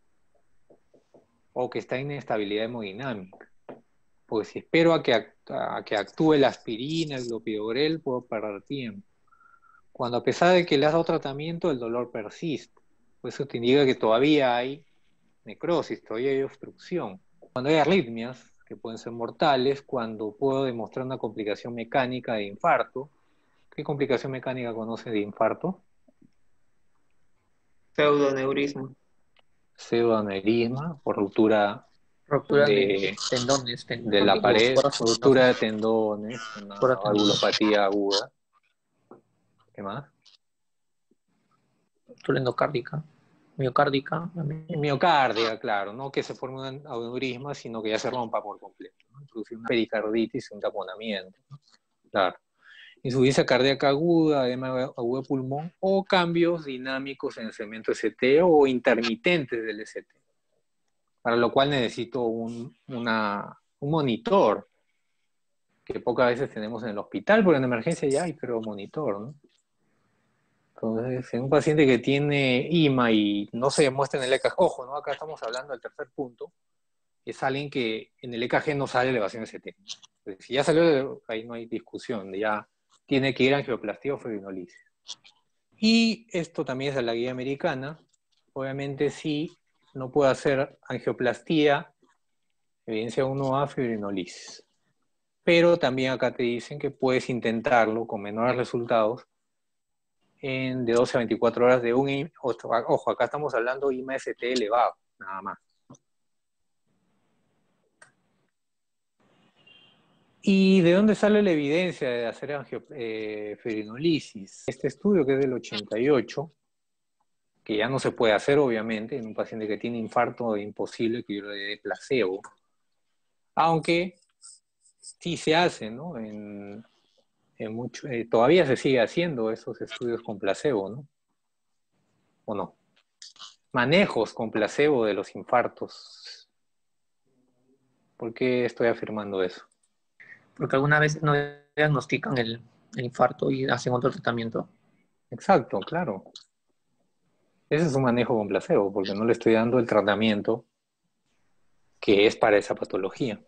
o que está en inestabilidad hemodinámica. Porque si espero a que, a que actúe la aspirina, el clopidogrel, puedo perder tiempo. Cuando a pesar de que le has dado tratamiento, el dolor persiste. Pues eso te indica que todavía hay necrosis, todavía hay obstrucción. Cuando hay arritmias, que pueden ser mortales, cuando puedo demostrar una complicación mecánica de infarto. ¿Qué complicación mecánica conoce de infarto? Pseudoneurismo. Pseudoaneurisma por ruptura, Ruptura de, de, tendones. ten- de la pared, corazón, ruptura de tendones, una Corazón. valvulopatía aguda. ¿Qué más? Ruptura endocárdica. Miocárdica. Miocardia, claro, no que se forme un aneurisma, sino que ya se rompa por completo, ¿no? Producir una pericarditis, un taponamiento, ¿no? Claro. Insuficiencia cardíaca aguda, edema agudo de pulmón, o cambios dinámicos en el segmento S T o intermitentes del S T, para lo cual necesito un, una, un monitor, que pocas veces tenemos en el hospital, porque en emergencia ya hay, pero monitor, ¿no? Entonces, en un paciente que tiene I M A y no se demuestra en el E K G, ojo, ¿no? Acá estamos hablando del tercer punto, es alguien que en el E K G no sale elevación S T. Entonces, si ya salió, ahí no hay discusión, ya tiene que ir a angioplastía o fibrinolisis. Y esto también es de la guía americana. Obviamente, si no puedo hacer angioplastía, evidencia uno A, fibrinolisis. Pero también acá te dicen que puedes intentarlo con menores resultados en de doce a veinticuatro horas de un... Ojo, acá estamos hablando de I M A S T elevado, nada más. ¿Y de dónde sale la evidencia de hacer angio, eh, fibrinolisis? Este estudio, que es del ochenta y ocho, que ya no se puede hacer, obviamente, en un paciente que tiene infarto, es imposible que yo le dé placebo. Aunque sí se hace, ¿no? En, en mucho, eh, todavía se sigue haciendo esos estudios con placebo, ¿no? ¿O no? Manejos con placebo de los infartos. ¿Por qué estoy afirmando eso? Porque algunas veces no diagnostican el, el infarto y hacen otro tratamiento. Exacto, claro. Ese es un manejo con placebo, porque no le estoy dando el tratamiento que es para esa patología.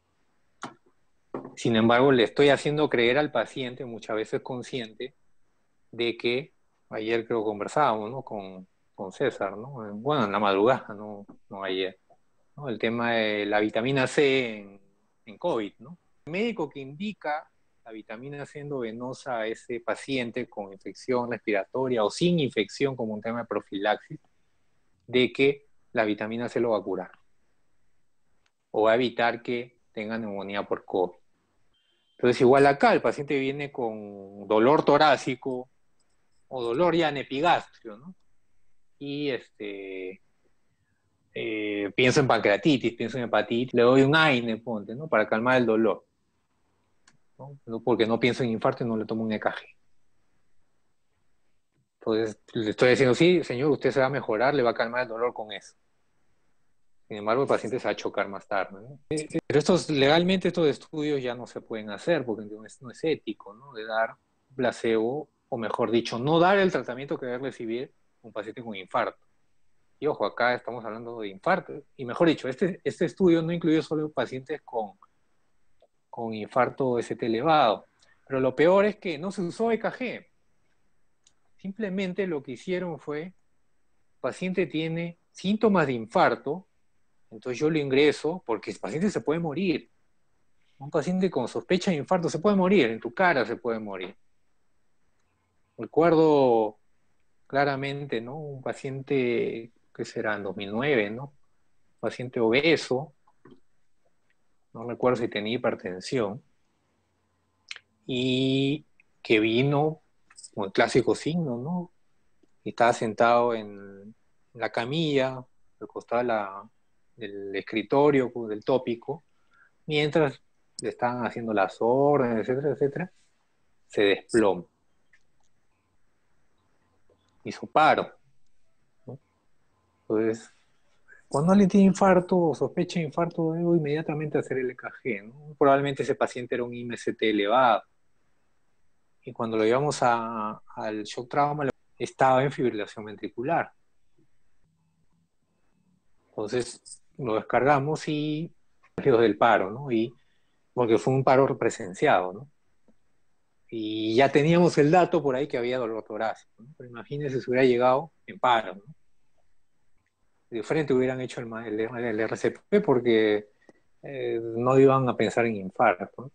Sin embargo, le estoy haciendo creer al paciente, muchas veces consciente, de que, ayer creo que conversábamos, ¿no? Con, con César, ¿no? Bueno, en la madrugada, no, no ayer, ¿no? El tema de la vitamina C en, en COVID, ¿no? El médico que indica la vitamina C endovenosa a ese paciente con infección respiratoria o sin infección como un tema de profilaxis, de que la vitamina C lo va a curar o va a evitar que tenga neumonía por COVID. Entonces, igual acá el paciente viene con dolor torácico o dolor ya en epigastrio, ¿no? Y este, eh, pienso en pancreatitis, pienso en hepatitis, le doy un AINE, ponte, ¿no? Para calmar el dolor, ¿no? Porque no pienso en infarto y no le tomo un E K G. Entonces, le estoy diciendo, sí, señor, usted se va a mejorar, le va a calmar el dolor con eso. Sin embargo, el paciente se va a chocar más tarde, ¿no? Pero estos, legalmente estos estudios ya no se pueden hacer porque no es, no es ético, ¿no? De dar placebo, o mejor dicho, no dar el tratamiento que debe recibir un paciente con infarto. Y ojo, acá estamos hablando de infarto. Y mejor dicho, este, este estudio no incluyó solo pacientes con, con infarto S T elevado. Pero lo peor es que no se usó E K G. Simplemente lo que hicieron fue paciente tiene síntomas de infarto, entonces yo lo ingreso porque el paciente se puede morir. Un paciente con sospecha de infarto se puede morir, en tu cara se puede morir. Recuerdo claramente, ¿no? Un paciente, ¿qué será? En dos mil nueve, ¿no? Un paciente obeso, no recuerdo si tenía hipertensión, y que vino con el clásico signo, ¿no? Y estaba sentado en la camilla, al costado de la- del escritorio, del tópico, mientras le estaban haciendo las órdenes, etcétera, etcétera, se desploma. Hizo paro, ¿no? Entonces, cuando alguien tiene infarto o sospecha de infarto, debo inmediatamente hacer el E K G, ¿no? Probablemente ese paciente era un I M C T elevado. Y cuando lo llevamos a- al shock trauma, estaba en fibrilación ventricular. Entonces, lo descargamos y salió del paro, ¿no? Y, porque fue un paro presenciado, ¿no? Y ya teníamos el dato por ahí que había dolor torácico, ¿no? Pero imagínense si hubiera llegado en paro, ¿no? De frente hubieran hecho el, ma- el, el R C P porque eh, no iban a pensar en infarto, ¿no?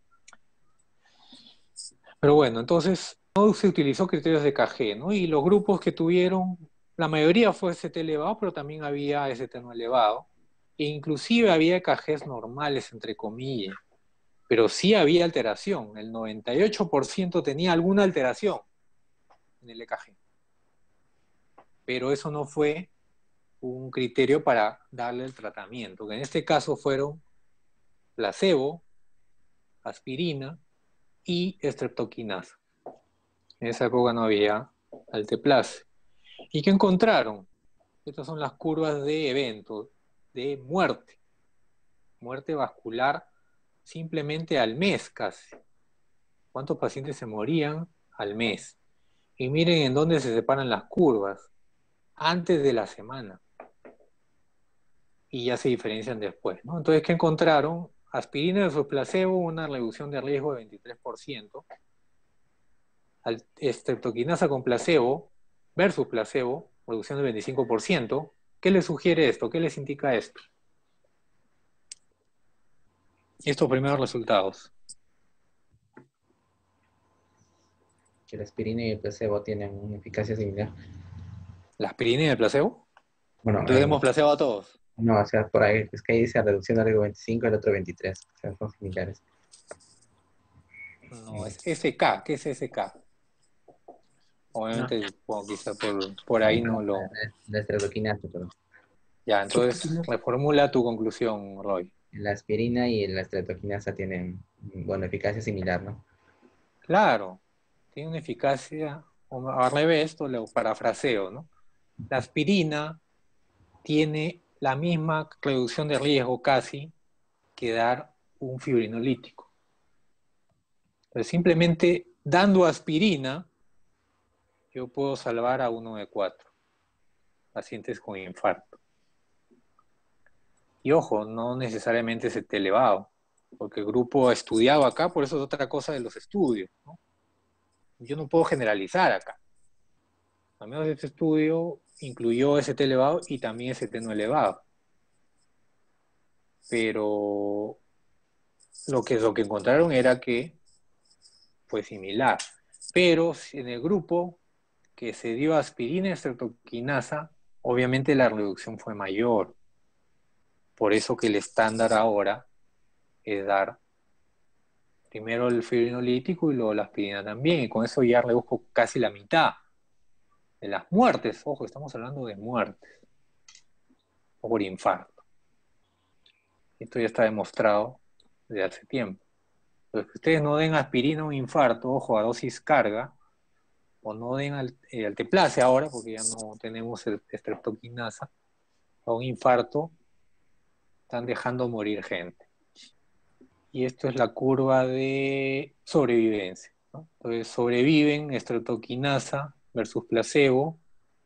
Pero bueno, entonces no se utilizó criterios de K G, ¿no? Y los grupos que tuvieron, la mayoría fue S T elevado, pero también había S T no elevado. E inclusive había E K Gs normales, entre comillas. Pero sí había alteración. El noventa y ocho por ciento tenía alguna alteración en el E K G. Pero eso no fue un criterio para darle el tratamiento, que en este caso fueron placebo, aspirina y estreptoquinasa. En esa época no había alteplase. ¿Y qué encontraron? Estas son las curvas de eventos, de muerte. Muerte vascular simplemente al mes casi. ¿Cuántos pacientes se morían al mes? Y miren en dónde se separan las curvas. Antes de la semana. Y ya se diferencian después, ¿no? Entonces, ¿qué encontraron? Aspirina versus placebo, una reducción de riesgo de veintitrés por ciento. Estreptoquinasa con placebo versus placebo, reducción de veinticinco por ciento. ¿Qué les sugiere esto? ¿Qué les indica esto? Estos primeros resultados. Que la aspirina y el placebo tienen una eficacia similar. ¿La aspirina y el placebo? Bueno, Entonces eh, demos placebo a todos. no, o sea, por ahí, es que ahí dice reducción de riesgo veinticinco y el otro veintitrés, o sea, son similares. No, es S K. ¿Qué es S K? Obviamente, no. Bueno, quizá por, por ahí no, no lo... La, la estreptoquinasa, perdón. Ya, entonces reformula tu conclusión, Roy. La aspirina y la estreptoquinasa tienen, bueno, eficacia similar, ¿no? Claro, tiene una eficacia, o al revés, esto lo parafraseo, ¿no? La aspirina tiene la misma reducción de riesgo casi que dar un fibrinolítico. Entonces, simplemente dando aspirina, yo puedo salvar a uno de cuatro pacientes con infarto. Y ojo, no necesariamente es esté elevado, porque el grupo estudiado acá, por eso es otra cosa de los estudios, ¿no? Yo no puedo generalizar acá. Al menos este estudio incluyó S T elevado y también S T no elevado. Pero lo que, lo que encontraron era que fue similar. Pero en el grupo que se dio aspirina y estreptoquinasa, obviamente la reducción fue mayor. Por eso que el estándar ahora es dar primero el fibrinolítico y luego la aspirina también. Y con eso ya reduzco casi la mitad de las muertes. Ojo, estamos hablando de muertes por infarto. Esto ya está demostrado desde hace tiempo. Entonces, que ustedes no den aspirina a un infarto, ojo, a dosis carga, o no den al, eh, alteplase ahora, porque ya no tenemos el estreptoquinasa, a un infarto, están dejando morir gente. Y esto es la curva de sobrevivencia, ¿no? Entonces, sobreviven estreptoquinasa versus placebo,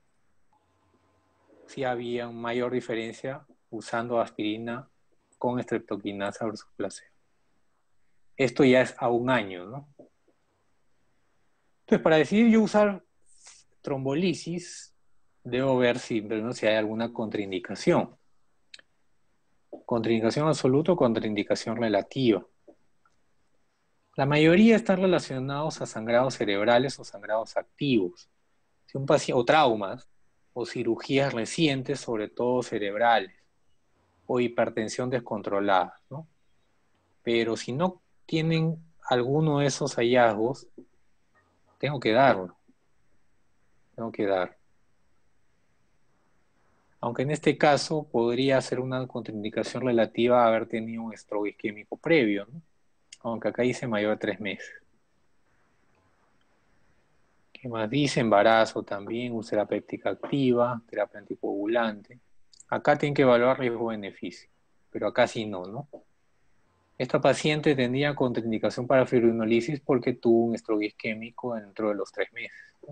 si había una mayor diferencia usando aspirina con estreptoquinasa versus placebo. Esto ya es a un año, ¿no? Entonces, para decidir yo usar trombolisis, debo ver si, primero, si hay alguna contraindicación. Contraindicación absoluta o contraindicación relativa. La mayoría están relacionados a sangrados cerebrales o sangrados activos, si un paciente, o traumas, o cirugías recientes, sobre todo cerebrales, o hipertensión descontrolada, ¿no? Pero si no tienen alguno de esos hallazgos, tengo que darlo. Tengo que dar. Aunque en este caso podría ser una contraindicación relativa a haber tenido un stroke isquémico previo, ¿no? Aunque acá dice mayor de tres meses. ¿Qué más dice? Embarazo también, úlcera péptica activa, terapia anticoagulante. Acá tienen que evaluar riesgo-beneficio, pero acá sí no, ¿no? Esta paciente tenía contraindicación para fibrinolisis porque tuvo un stroke isquémico dentro de los tres meses, ¿no?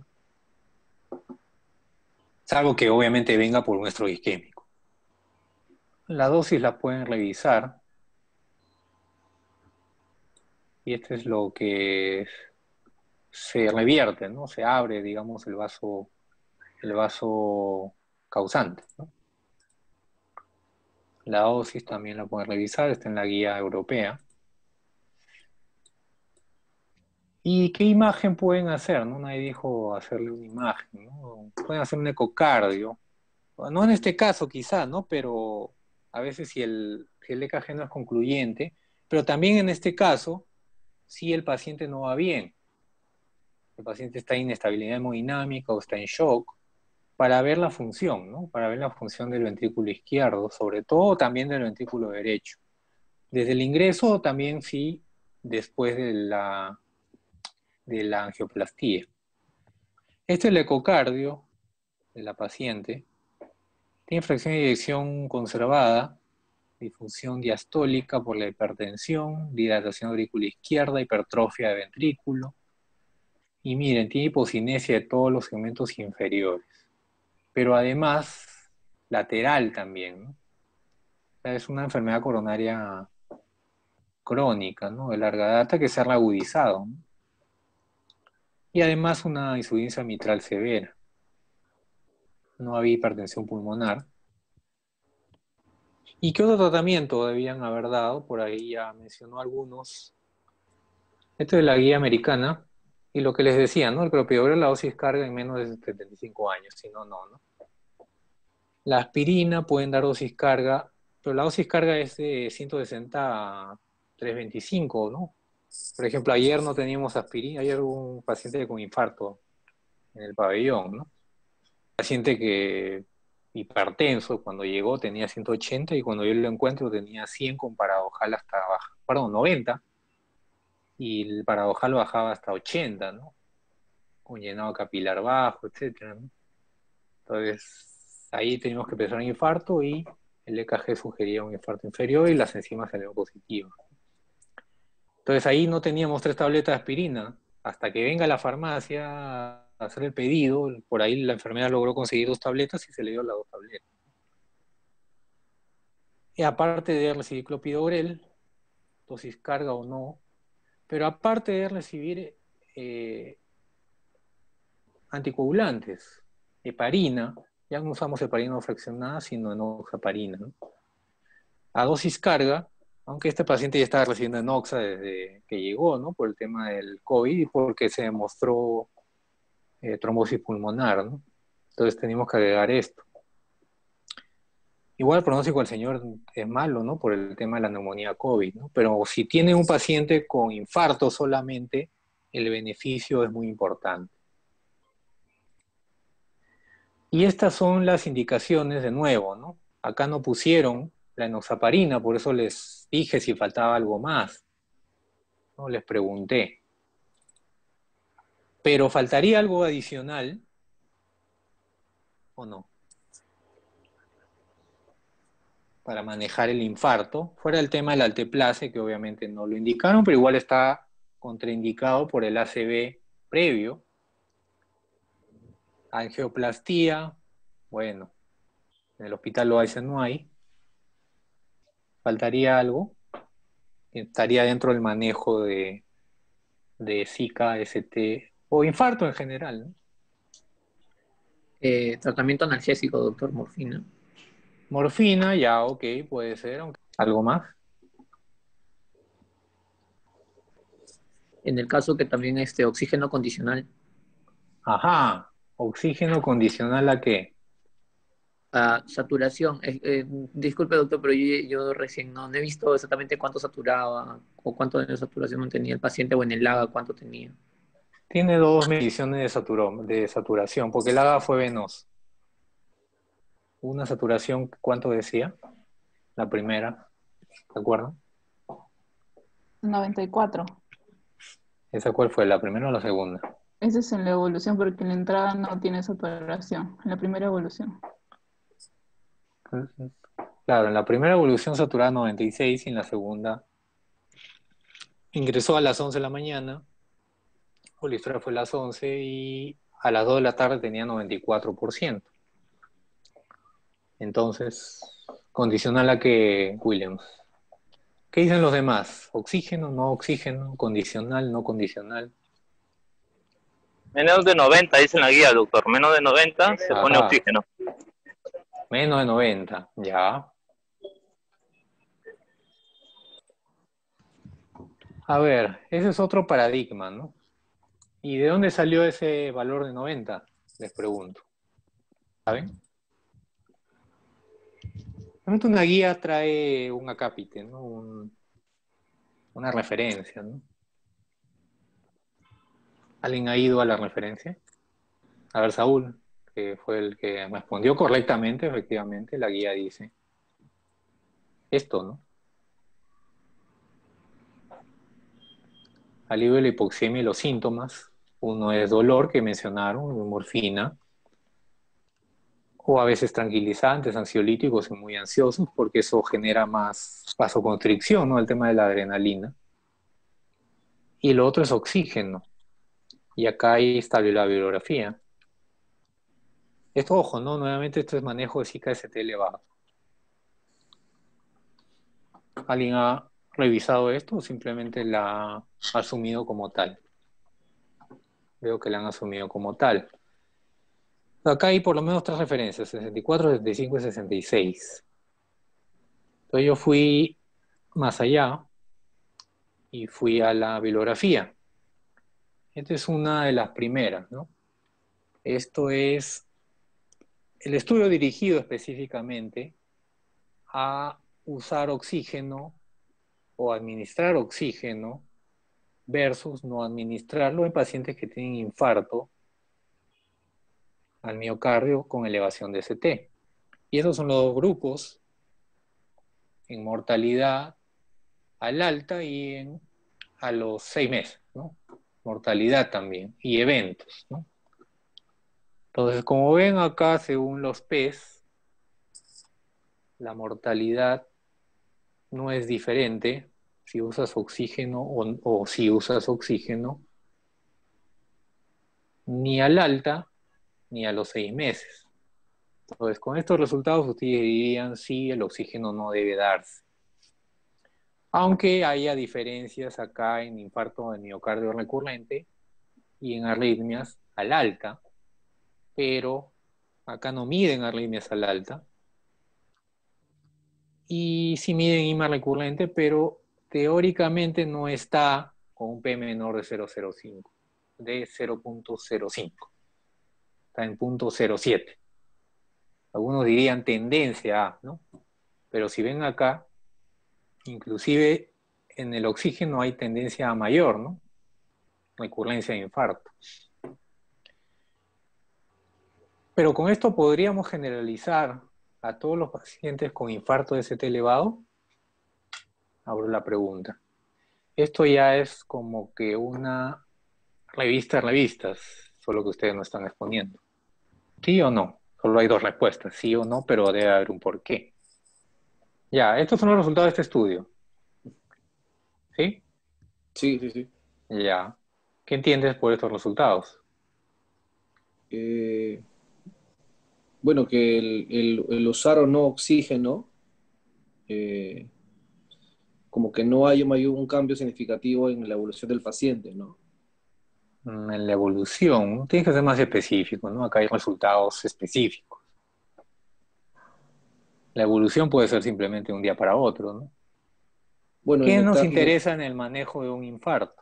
Salvo que obviamente venga por un stroke isquémico. La dosis la pueden revisar. Y esto es lo que se revierte, ¿no? Se abre, digamos, el vaso, el vaso causante, ¿no? La dosis también la pueden revisar, está en la guía europea. ¿Y qué imagen pueden hacer? ¿No? Nadie dijo hacerle una imagen, ¿no? Pueden hacer un ecocardio. No en este caso quizá, ¿no? Pero a veces si el, si el E K G no es concluyente, pero también en este caso, si el paciente no va bien, el paciente está en inestabilidad hemodinámica o está en shock, para ver la función, ¿no? Para ver la función del ventrículo izquierdo, sobre todo también del ventrículo derecho. Desde el ingreso también sí, después de la, de la angioplastía. Este es el ecocardio de la paciente. Tiene fracción de eyección conservada, disfunción diastólica por la hipertensión, dilatación auricular izquierda, hipertrofia de ventrículo. Y miren, tiene hipocinesia de todos los segmentos inferiores. Pero además, lateral también, ¿no? O sea, es una enfermedad coronaria crónica, ¿no? De larga data que se ha agudizado, ¿no? Y además una insuficiencia mitral severa. No había hipertensión pulmonar. ¿Y qué otro tratamiento debían haber dado? Por ahí ya mencionó algunos. Esto es la guía americana. Y lo que les decía, ¿no? El clopidogrel, la dosis carga en menos de setenta y cinco años. Si no, no, ¿no? La aspirina pueden dar dosis carga, pero la dosis carga es de ciento sesenta a trescientos veinticinco, ¿no? Por ejemplo, ayer no teníamos aspirina, ayer hubo un paciente con infarto en el pabellón, ¿no? Paciente que hipertenso, cuando llegó tenía ciento ochenta y cuando yo lo encuentro tenía cien con paradojal hasta baja, perdón, noventa, y el paradojal bajaba hasta ochenta, ¿no? Con llenado capilar bajo, etcétera, ¿no? Entonces, ahí teníamos que empezar un infarto y el E K G sugería un infarto inferior y las enzimas salieron positivas. Entonces ahí no teníamos tres tabletas de aspirina. Hasta que venga a la farmacia a hacer el pedido, por ahí la enfermera logró conseguir dos tabletas y se le dio las dos tabletas. Y aparte de recibir clopidogrel, dosis carga o no, pero aparte de recibir eh, anticoagulantes, heparina, ya no usamos heparina no fraccionada, sino enoxaparina, ¿no? A dosis carga, aunque este paciente ya estaba recibiendo enoxa desde que llegó, ¿no? Por el tema del COVID y porque se demostró eh, trombosis pulmonar, ¿no? Entonces tenemos que agregar esto. Igual el pronóstico del señor es malo, ¿no? Por el tema de la neumonía COVID, ¿no? Pero si tiene un paciente con infarto solamente, el beneficio es muy importante. Y estas son las indicaciones de nuevo, ¿no? Acá no pusieron la enoxaparina, por eso les dije si faltaba algo más, ¿no? Les pregunté. Pero ¿faltaría algo adicional o no? Para manejar el infarto, fuera el tema del alteplase, que obviamente no lo indicaron, pero igual está contraindicado por el A C V previo. Angioplastía, bueno, en el hospital lo dicen no hay. ¿Faltaría algo? Estaría dentro del manejo de, de Zika, S T o infarto en general, ¿no? Eh, tratamiento analgésico, doctor, morfina. Morfina, ya, ok, puede ser. aunque- ¿Algo más? En el caso que también este oxígeno condicional Ajá. ¿Oxígeno condicional a qué? a saturación. Eh, eh, disculpe, doctor, pero yo, yo recién no, no he visto exactamente cuánto saturaba o cuánto de saturación tenía el paciente o en el LAGA cuánto tenía. Tiene dos mediciones de, saturo- de saturación, porque el AGA fue venoso. Una saturación, ¿cuánto decía? La primera, ¿de acuerdo? noventa y cuatro. ¿Esa cuál fue? ¿La primera o la segunda? Ese es en la evolución porque en la entrada no tiene saturación. En la primera evolución. Claro, en la primera evolución saturaba noventa y seis y en la segunda ingresó a las once de la mañana, Olistra fue a las once y a las dos de la tarde tenía noventa y cuatro por ciento. Entonces, condicional a que, Williams. ¿Qué dicen los demás? ¿Oxígeno, no oxígeno? ¿Condicional, no condicional? Menos de noventa, dice en la guía, doctor. Menos de noventa se pone Ajá, oxígeno. menos de noventa, ya. A ver, ese es otro paradigma, ¿no? ¿Y de dónde salió ese valor de noventa? Les pregunto. ¿Saben? Realmente una guía trae un acápite, ¿no? Un- una referencia, ¿no? ¿Alguien ha ido a la referencia? A ver, Saúl, que fue el que respondió correctamente, efectivamente, la guía dice esto, ¿no? Alivio de la hipoxemia y los síntomas. Uno es dolor, que mencionaron, morfina, o a veces tranquilizantes, ansiolíticos y muy ansiosos, porque eso genera más vasoconstricción, ¿no? El tema de la adrenalina. Y lo otro es oxígeno. Y acá hay estabilobiografía. Esto, ojo, ¿no? Nuevamente esto es manejo de C K S T elevado. ¿Alguien ha revisado esto o simplemente la ha asumido como tal? Veo que la han asumido como tal. Acá hay por lo menos tres referencias, sesenta y cuatro, sesenta y cinco y sesenta y seis. Entonces yo fui más allá y fui a la bibliografía. Esta es una de las primeras, ¿no? Esto es el estudio dirigido específicamente a usar oxígeno o administrar oxígeno versus no administrarlo en pacientes que tienen infarto al miocardio con elevación de C T. Y esos son los dos grupos en mortalidad al alta y en, a los seis meses, ¿no? Mortalidad también y eventos, ¿no? Entonces, como ven acá, según los P E S, la mortalidad no es diferente si usas oxígeno o, o si usas oxígeno ni al alta ni a los seis meses. Entonces, con estos resultados ustedes dirían si el oxígeno no debe darse. Aunque haya diferencias acá en infarto de miocardio recurrente y en arritmias al alta, pero acá no miden arritmias al alta. Y sí miden I M A recurrente, pero teóricamente no está con un P menor de cero punto cero cinco, de cero punto cero cinco. Está en punto cero siete. Algunos dirían tendencia a, ¿no? Pero si ven acá, inclusive en el oxígeno hay tendencia a mayor, ¿no? Recurrencia de infarto. Pero con esto podríamos generalizar a todos los pacientes con infarto de S T elevado. Abro la pregunta. Esto ya es como que una revista de revistas, solo que ustedes no están exponiendo. ¿Sí o no? Solo hay dos respuestas, sí o no, pero debe haber un porqué. Ya, estos son los resultados de este estudio. ¿Sí? Sí, sí, sí. Ya. ¿Qué entiendes por estos resultados? Eh, bueno, que el, el- el usar o no oxígeno, eh, como que no hay mayor, un cambio significativo en la evolución del paciente, ¿no? Mm, En la evolución, tienes que ser más específico, ¿no? Acá hay resultados específicos. La evolución puede ser simplemente de un día para otro, ¿no? Bueno, en ¿Qué nos etapa, interesa en el manejo de un infarto?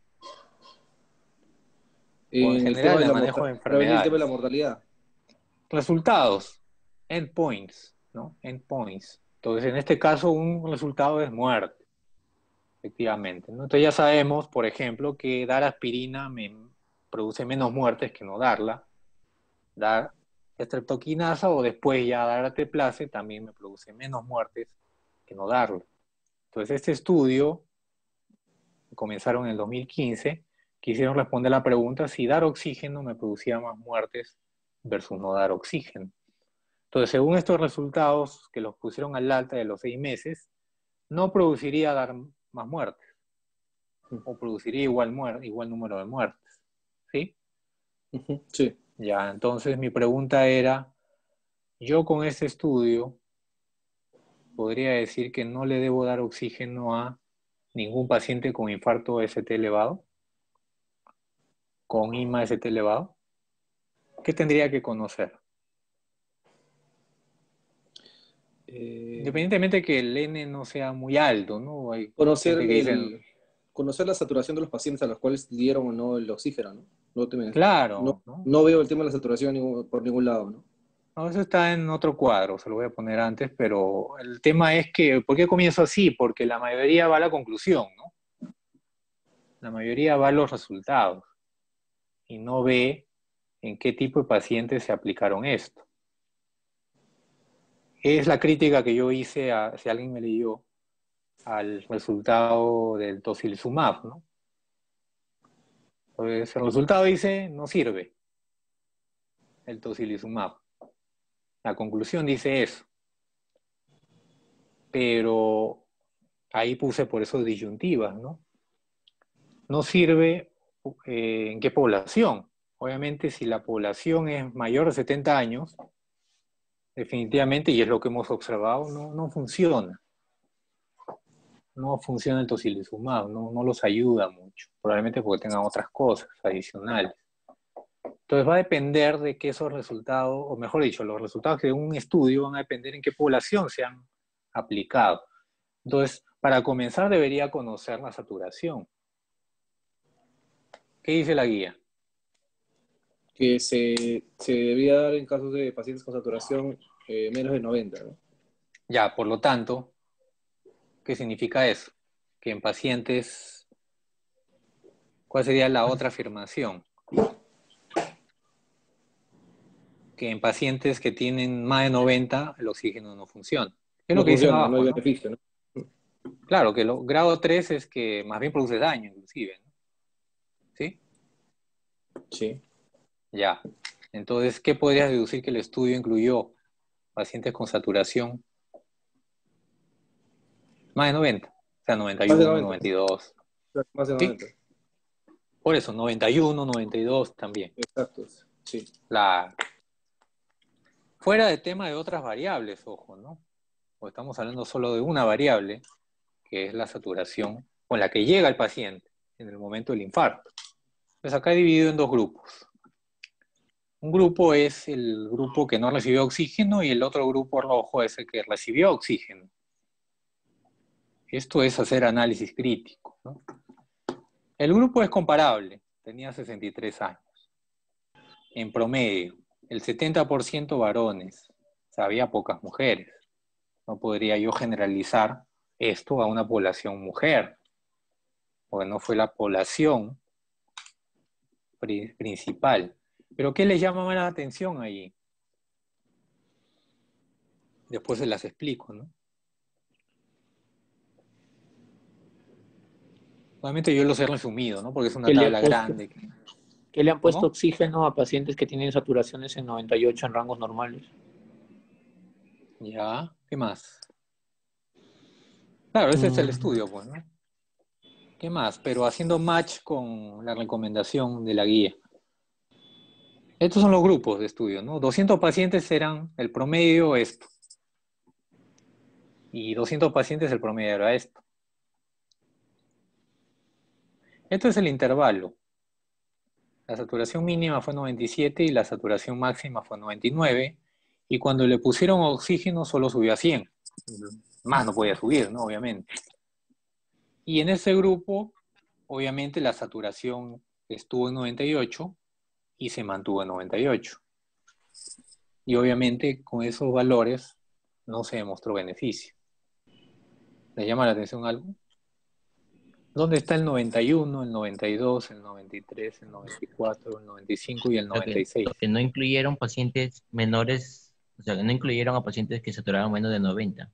O en en el tema general de en el la manejo morta- de para venir el tema de la enfermedades. mortalidad. Resultados, endpoints, ¿no? Endpoints. Entonces, en este caso, un resultado es muerte, efectivamente, ¿no? Entonces ya sabemos, por ejemplo, que dar aspirina me produce menos muertes que no darla. Dar estreptoquinasa o después ya dar ateplase también me produce menos muertes que no darlo. Entonces, este estudio, comenzaron en el dos mil quince, quisieron responder la pregunta si dar oxígeno me producía más muertes versus no dar oxígeno. Entonces, según estos resultados que los pusieron al alta de los seis meses, no produciría dar más muertes, o produciría igual, muer igual número de muertes. ¿Sí? Ujú, sí. Ya, entonces mi pregunta era, yo con este estudio podría decir que no le debo dar oxígeno a ningún paciente con infarto S T elevado, con I M A S T elevado. ¿Qué tendría que conocer? Eh, Independientemente que el N no sea muy alto, ¿no? Hay conocer gente que dice, el, conocer la saturación de los pacientes a los cuales dieron o no el oxígeno, ¿no? No, te me- no, claro, ¿no? no veo el tema de la saturación ningún- por ningún lado, ¿no? No, eso está en otro cuadro, se lo voy a poner antes, pero el tema es que, ¿por qué comienzo así? Porque la mayoría va a la conclusión, ¿no? La mayoría va a los resultados y no ve en qué tipo de pacientes se aplicaron esto. Es la crítica que yo hice, a, si alguien me leyó, al resultado del tocilizumab, ¿no? Entonces, el resultado dice, no sirve el tocilizumab. La conclusión dice eso. Pero ahí puse por eso disyuntivas, ¿no? No sirve eh, en qué población. Obviamente, si la población es mayor de setenta años, definitivamente, y es lo que hemos observado, no, no funciona. No funciona el tocilizumab, no, no los ayuda mucho. Probablemente porque tengan otras cosas adicionales. Entonces va a depender de que esos resultados, o mejor dicho, los resultados de un estudio van a depender en qué población se han aplicado. Entonces, para comenzar debería conocer la saturación. ¿Qué dice la guía? Que se, se debía dar en casos de pacientes con saturación eh, menos de noventa, ¿no? Ya, por lo tanto, ¿qué significa eso? Que en pacientes, ¿cuál sería la otra afirmación? Que en pacientes que tienen más de noventa, el oxígeno no funciona. ¿Qué es No lo que dicen funciona, no hay abajo, no? beneficio, ¿no? Claro, que el grado tres es que más bien produce daño, inclusive, ¿no? ¿Sí? Sí. Ya. Entonces, ¿qué podrías deducir que el estudio incluyó? Pacientes con saturación más de noventa, o sea, Más de noventa y uno, noventa, noventa y dos. más de ¿Sí? noventa. Por eso, noventa y uno, noventa y dos también. Exacto, sí. La... Fuera de tema de otras variables, ojo, ¿no? Porque estamos hablando solo de una variable, que es la saturación con la que llega el paciente en el momento del infarto. Pues acá he dividido en dos grupos. Un grupo es el grupo que no recibió oxígeno y el otro grupo rojo es el que recibió oxígeno. Esto es hacer análisis crítico, ¿no? El grupo es comparable, tenía sesenta y tres años. En promedio, el setenta por ciento varones, o sea, había pocas mujeres. No podría yo generalizar esto a una población mujer, porque no fue la población pri- principal. Pero ¿qué les llama más la atención ahí? Después se las explico, ¿no? Obviamente yo los he resumido, ¿no? Porque es una ¿Qué le han tabla puesto, grande. qué le han puesto ¿Cómo? oxígeno a pacientes que tienen saturaciones en noventa y ocho en rangos normales? Ya, ¿qué más? Claro, ese es el Mm, estudio, pues, ¿no? ¿Qué más? Pero haciendo match con la recomendación de la guía. Estos son los grupos de estudio, ¿no? doscientos pacientes eran el promedio esto. Y doscientos pacientes el promedio era esto. Esto es el intervalo. La saturación mínima fue noventa y siete y la saturación máxima fue noventa y nueve. Y cuando le pusieron oxígeno solo subió a cien. Más no podía subir, ¿no? Obviamente. Y en ese grupo, obviamente la saturación estuvo en noventa y ocho y se mantuvo en noventa y ocho. Y obviamente con esos valores no se demostró beneficio. ¿Les llama la atención algo? ¿Dónde está el noventa y uno, el noventa y dos, el noventa y tres, el noventa y cuatro, el noventa y cinco y el Lo noventa y que, seis? lo que no incluyeron pacientes menores, o sea, que no incluyeron a pacientes que saturaban menos de noventa.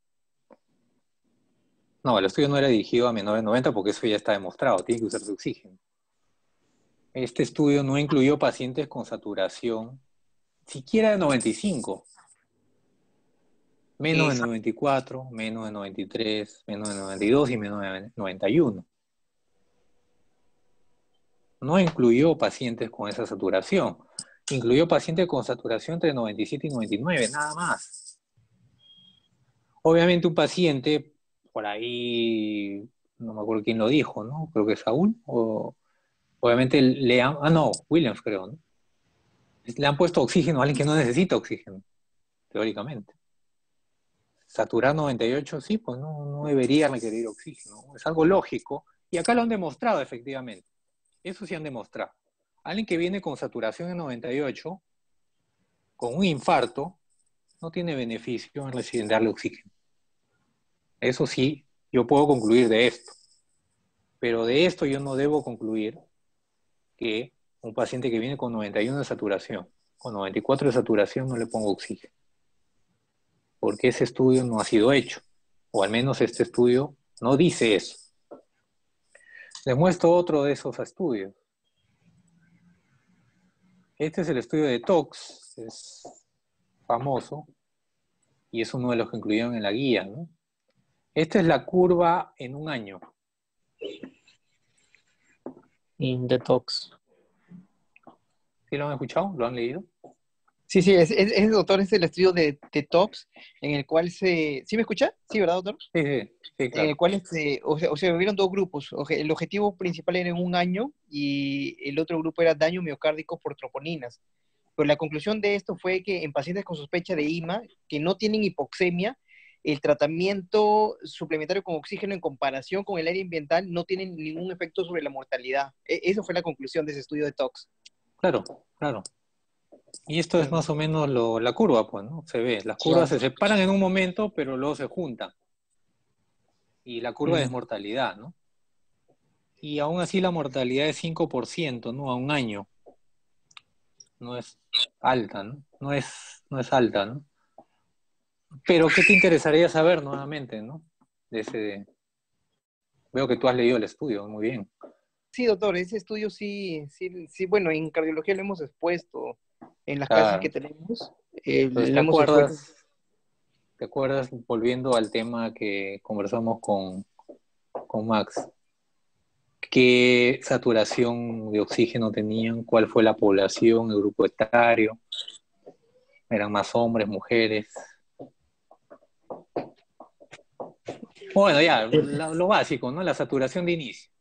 No, el estudio no era dirigido a menores de noventa porque eso ya está demostrado, tiene que usarse oxígeno. Este estudio no incluyó pacientes con saturación siquiera de noventa y cinco. Menos de noventa y cuatro, menos de noventa y tres, menos de noventa y dos y menos de noventa y uno. No incluyó pacientes con esa saturación. Incluyó pacientes con saturación entre noventa y siete y noventa y nueve, nada más. Obviamente un paciente, por ahí, no me acuerdo quién lo dijo, ¿no? Creo que Saúl, o obviamente le han, ah no, Williams creo, ¿no? Le han puesto oxígeno a alguien que no necesita oxígeno, teóricamente. Saturar noventa y ocho, sí, pues no, no debería requerir oxígeno. Es algo lógico. Y acá lo han demostrado, efectivamente. Eso sí han demostrado. Alguien que viene con saturación en noventa y ocho, con un infarto, no tiene beneficio en recibir, darle oxígeno. Eso sí, yo puedo concluir de esto. Pero de esto yo no debo concluir que un paciente que viene con noventa y uno de saturación, con noventa y cuatro de saturación, no le pongo oxígeno. Porque ese estudio no ha sido hecho, o al menos este estudio no dice eso. Les muestro otro de esos estudios. Este es el estudio de Tox, es famoso, y es uno de los que incluyeron en la guía, ¿no? Esta es la curva en un año. In the Tox. ¿Sí lo han escuchado? ¿Lo han leído? Sí, sí, es, es, es, doctor, es el estudio de, de Tox, en el cual se... ¿Sí me escucha? Sí, ¿verdad, doctor? Sí, sí, sí, claro. En el cual, se, o sea, o sea, hubieron dos grupos. El objetivo principal era en un año y el otro grupo era daño miocárdico por troponinas. Pero la conclusión de esto fue que en pacientes con sospecha de I M A, que no tienen hipoxemia, el tratamiento suplementario con oxígeno en comparación con el aire ambiental no tiene ningún efecto sobre la mortalidad. E Eso fue la conclusión de ese estudio de Tox. Claro, claro. Y esto es más o menos lo, la curva, pues, ¿no? Se ve. Las curvas se separan en un momento, pero luego se juntan. Y la curva mm. es mortalidad, ¿no? Y aún así la mortalidad es cinco por ciento, ¿no? A un año. No es alta, ¿no? No es, no es alta, ¿no? Pero ¿qué te interesaría saber nuevamente, ¿no? De ese... Veo que tú has leído el estudio, muy bien. Sí, doctor, ese estudio sí, sí, sí, bueno, en cardiología lo hemos expuesto en las claro. clases que tenemos. Eh, Entonces, ¿te, hemos acuerdas, expuesto... ¿Te acuerdas, volviendo al tema que conversamos con, con Max, qué saturación de oxígeno tenían, cuál fue la población, el grupo etario, eran más hombres, mujeres? Bueno, ya, lo, lo básico, ¿no? La saturación de inicio.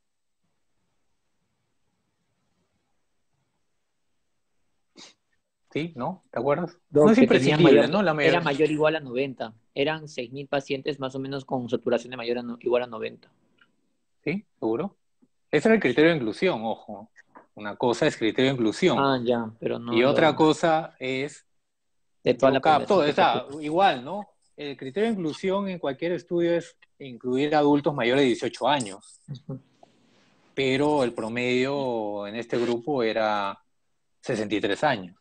¿Sí? ¿No? ¿Te acuerdas? No, no es imprescindible, mayor, ¿no? La mayor... Era mayor o igual a noventa. Eran seis mil pacientes más o menos con saturación de mayor o no, igual a noventa. ¿Sí? ¿Seguro? Ese era el criterio de inclusión, ojo. Una cosa es criterio de inclusión. Ah, ya, pero no. Y lo... otra cosa es... De toda la capto, o sea, igual, ¿no? El criterio de inclusión en cualquier estudio es incluir adultos mayores de dieciocho años. Uh-huh. Pero el promedio en este grupo era sesenta y tres años.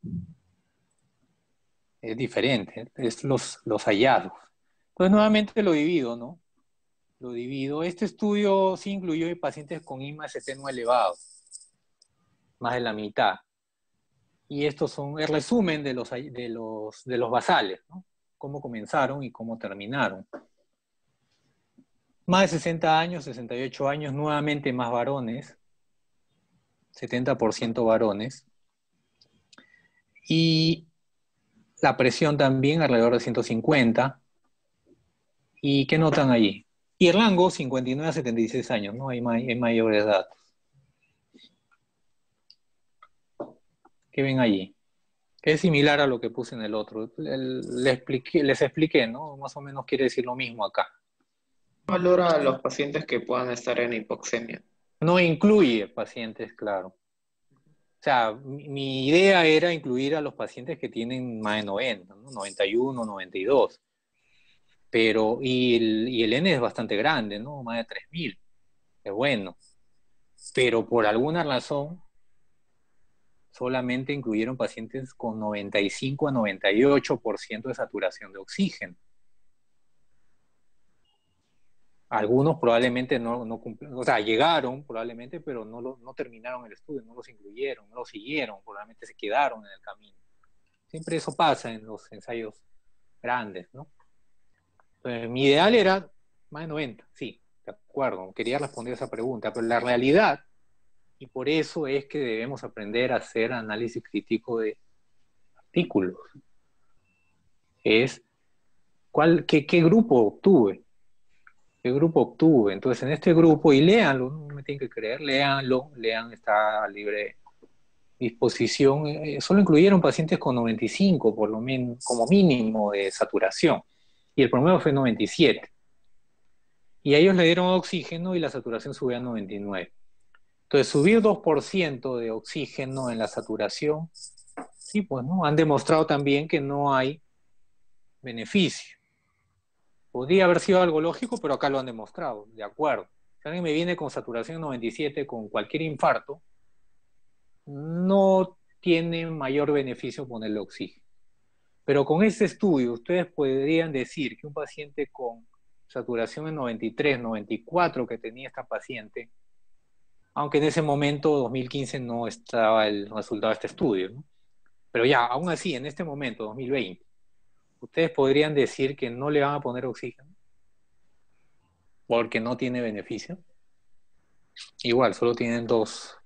Es diferente, es los, los hallazgos. Entonces, nuevamente lo divido, ¿no? Lo divido. Este estudio sí incluyó pacientes con I M A S T no elevado, más de la mitad. Y estos son el resumen de los, de los, de los basales, ¿no? Cómo comenzaron y cómo terminaron. Más de sesenta años, sesenta y ocho años, nuevamente más varones, setenta por ciento varones. Y la presión también alrededor de ciento cincuenta. ¿Y qué notan allí? Y el rango cincuenta y nueve a setenta y seis años, ¿no? Hay, may hay mayores datos. ¿Qué ven allí? Que es similar a lo que puse en el otro. El- les expliqué, les expliqué, ¿no? Más o menos quiere decir lo mismo acá. Valora a los pacientes que puedan estar en hipoxemia. No incluye pacientes, claro. O sea, mi, mi idea era incluir a los pacientes que tienen más de noventa, ¿no? noventa y uno, noventa y dos. Pero, y el, y el N es bastante grande, ¿no? Más de tres mil. Es bueno. Pero por alguna razón, solamente incluyeron pacientes con noventa y cinco a noventa y ocho por ciento de saturación de oxígeno. Algunos probablemente no, no cumplieron, o sea, llegaron probablemente, pero no, lo, no terminaron el estudio, no los incluyeron, no los siguieron, probablemente se quedaron en el camino. Siempre eso pasa en los ensayos grandes, ¿no? Entonces, mi ideal era más de noventa, sí, de acuerdo, quería responder esa pregunta, pero la realidad, y por eso es que debemos aprender a hacer análisis crítico de artículos, es ¿cuál, qué, qué grupo obtuve? ¿Qué grupo obtuve? Entonces, en este grupo, y léanlo, no me tienen que creer, léanlo, lean, está a libre disposición. Eh, solo incluyeron pacientes con noventa y cinco, por lo menos, como mínimo, de saturación, y el promedio fue noventa y siete. Y a ellos le dieron oxígeno y la saturación subió a noventa y nueve. Entonces, subir dos por ciento de oxígeno en la saturación, sí, pues, ¿no? Han demostrado también que no hay beneficio. Podría haber sido algo lógico, pero acá lo han demostrado, de acuerdo. Si alguien me viene con saturación noventa y siete, con cualquier infarto, no tiene mayor beneficio ponerle oxígeno. Pero con este estudio, ustedes podrían decir que un paciente con saturación en noventa y tres, noventa y cuatro que tenía esta paciente, aunque en ese momento, dos mil quince, no estaba el resultado de este estudio, ¿no? Pero ya, aún así, en este momento, dos mil veinte, ustedes podrían decir que no le van a poner oxígeno porque no tiene beneficio. Igual, solo tienen dos,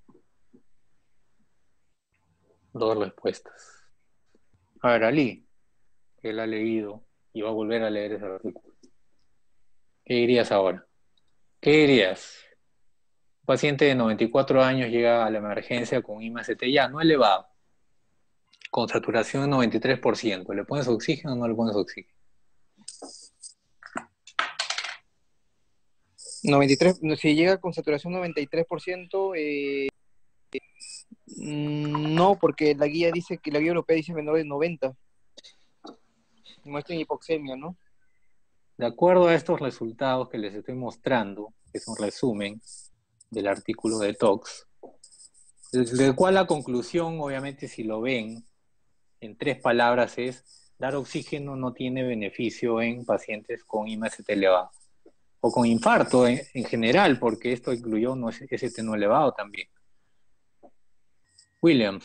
dos respuestas. A ver, Ali, que él ha leído y va a volver a leer ese artículo. ¿Qué dirías ahora? ¿Qué dirías? Un paciente de noventa y cuatro años llega a la emergencia con I M A-C T ya no elevado, con saturación de noventa y tres por ciento. ¿Le pones oxígeno o no le pones oxígeno? noventa y tres, no, si llega con saturación noventa y tres por ciento, eh, mm, no, porque la guía dice que la guía europea dice menor de noventa. Muestra hipoxemia, ¿no? De acuerdo a estos resultados que les estoy mostrando, que es un resumen del artículo de Tox, del cual la conclusión, obviamente, si lo ven en tres palabras, es dar oxígeno no tiene beneficio en pacientes con I M A-S T elevado, o con infarto en, en general, porque esto incluyó no, S T no elevado también. Williams.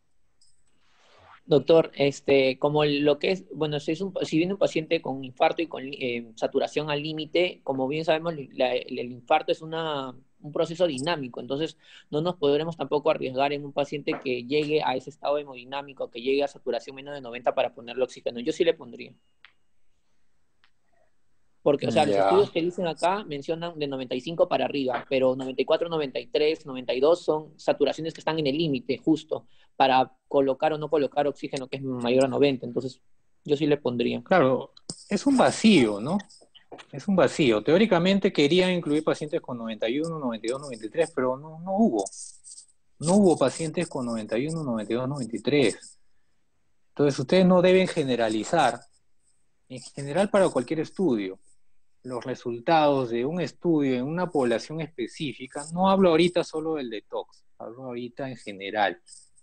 Doctor, este, como lo que es, bueno, si, es un, si viene un paciente con infarto y con eh, saturación al límite, como bien sabemos, la, el, el infarto es una, un proceso dinámico, entonces no nos podremos tampoco arriesgar en un paciente que llegue a ese estado hemodinámico, que llegue a saturación menos de noventa para ponerle oxígeno. Yo sí le pondría. Porque, o sea, los Ya. estudios que dicen acá mencionan de noventa y cinco para arriba, pero noventa y cuatro, noventa y tres, noventa y dos son saturaciones que están en el límite justo para colocar o no colocar oxígeno que es mayor a noventa. Entonces, yo sí le pondría. Claro, es un vacío, ¿no? Es un vacío. Teóricamente querían incluir pacientes con noventa y uno, noventa y dos, noventa y tres, pero no, no hubo. No hubo pacientes con noventa y uno, noventa y dos, noventa y tres. Entonces, ustedes no deben generalizar, en general para cualquier estudio, los resultados de un estudio en una población específica. No hablo ahorita solo del detox, hablo ahorita en general.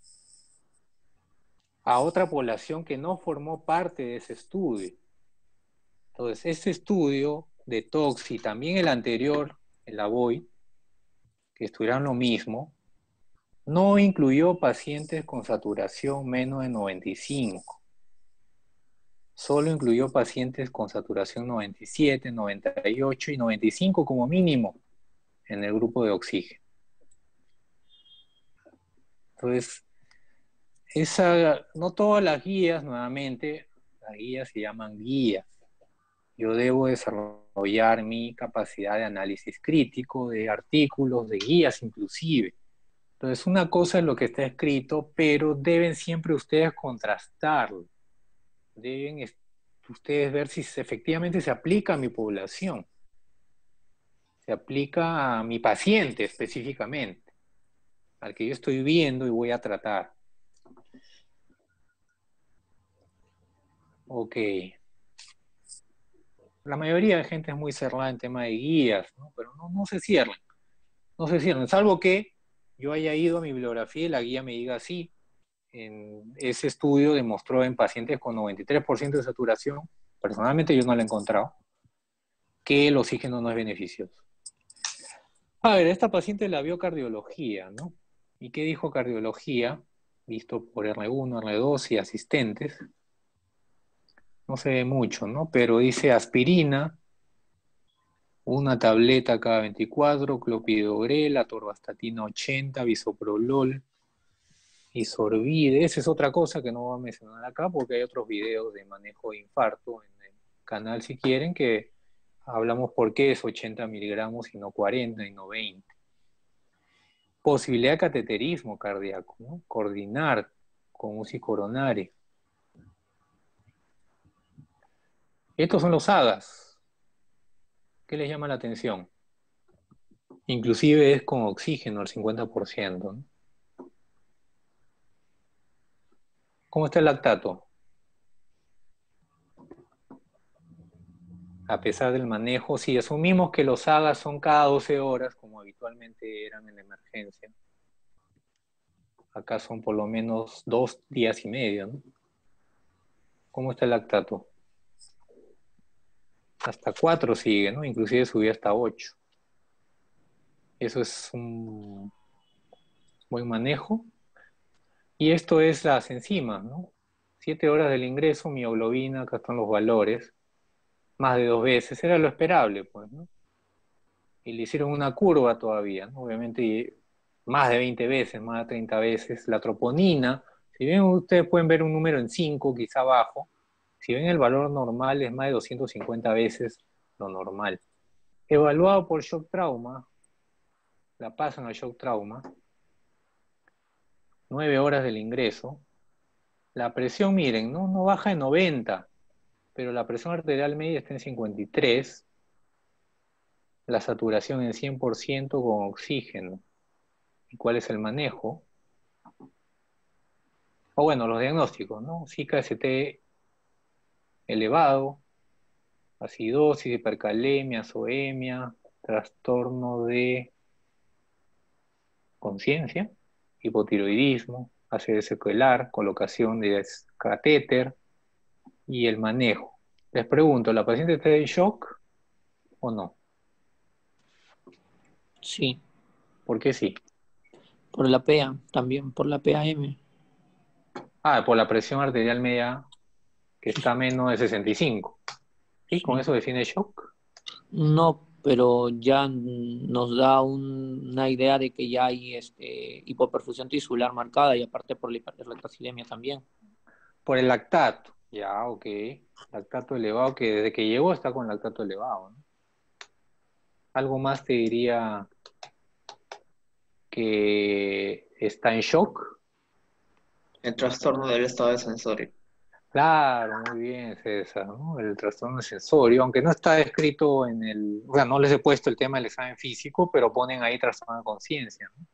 A otra población que no formó parte de ese estudio. Entonces, este estudio de Tox y también el anterior, el AVOID, que estudiaron lo mismo, no incluyó pacientes con saturación menos de noventa y cinco. Solo incluyó pacientes con saturación noventa y siete, noventa y ocho y noventa y cinco como mínimo en el grupo de oxígeno. Entonces, esa, no todas las guías, nuevamente, las guías se llaman guías. Yo debo desarrollar mi capacidad de análisis crítico, de artículos, de guías inclusive. Entonces, una cosa es lo que está escrito, pero deben siempre ustedes contrastarlo. Deben es- ustedes ver si se- efectivamente se aplica a mi población, se aplica a mi paciente específicamente, al que yo estoy viendo y voy a tratar. Ok. La mayoría de gente es muy cerrada en tema de guías, ¿no? Pero no, no se cierran, no se cierran, salvo que yo haya ido a mi bibliografía y la guía me diga sí. En ese estudio demostró en pacientes con noventa y tres por ciento de saturación, personalmente yo no lo he encontrado, que el oxígeno no es beneficioso. A ver, esta paciente la vio cardiología, ¿no? ¿Y qué dijo cardiología? Visto por R uno, R dos y asistentes. No se ve mucho, ¿no? Pero dice aspirina, una tableta cada veinticuatro, clopidogrel, atorvastatina ochenta, bisoprolol, Isorbide. Esa es otra cosa que no voy a mencionar acá porque hay otros videos de manejo de infarto en el canal si quieren, que hablamos por qué es ochenta miligramos y no cuarenta y no veinte. Posibilidad de cateterismo cardíaco, ¿no? Coordinar con U C I coronaria. Estos son los AGAS. ¿Qué les llama la atención? Inclusive es con oxígeno al cincuenta por ciento, ¿no? ¿Cómo está el lactato? A pesar del manejo, si asumimos que los AGAS son cada doce horas, como habitualmente eran en la emergencia, acá son por lo menos dos días y medio, ¿no? ¿Cómo está el lactato? Hasta cuatro sigue, ¿no? Inclusive subió hasta ocho. Eso es un buen manejo. Y esto es las enzimas, ¿no? Siete horas del ingreso, mioglobina, acá están los valores, más de dos veces, era lo esperable, pues, ¿no? Y le hicieron una curva todavía, ¿no? Obviamente más de veinte veces, más de treinta veces. La troponina, si bien ustedes pueden ver un número en cinco, quizá bajo, si ven el valor normal es más de doscientas cincuenta veces lo normal. Evaluado por shock trauma, la pasan al shock trauma, nueve horas del ingreso. La presión, miren, ¿no? No baja de noventa, pero la presión arterial media está en cincuenta y tres, la saturación en cien por ciento con oxígeno. ¿Y cuál es el manejo? O bueno, los diagnósticos, ¿no? C K S T elevado, acidosis, hipercalemia, zoemia, trastorno de conciencia, hipotiroidismo, ácido secuelar, colocación de catéter y el manejo. Les pregunto, ¿la paciente está en shock o no? Sí, ¿Por qué sí? por la P A, también, por la P A M. Ah, por la presión arterial media que está menos de sesenta y cinco. ¿Sí? ¿Con eso define shock? No, pero ya nos da un- una idea de que ya hay este, hipoperfusión tisular marcada y aparte por la hiperlactacilemia también. Por el lactato. Ya, ok. Lactato elevado, que desde que llegó está con lactato elevado, ¿no? Algo más te diría que está en shock. El trastorno del estado de sensorio. Claro, muy bien, César, ¿no? El trastorno sensorio, aunque no está escrito en el, o sea, no les he puesto el tema del examen físico, pero ponen ahí trastorno de conciencia, ¿no?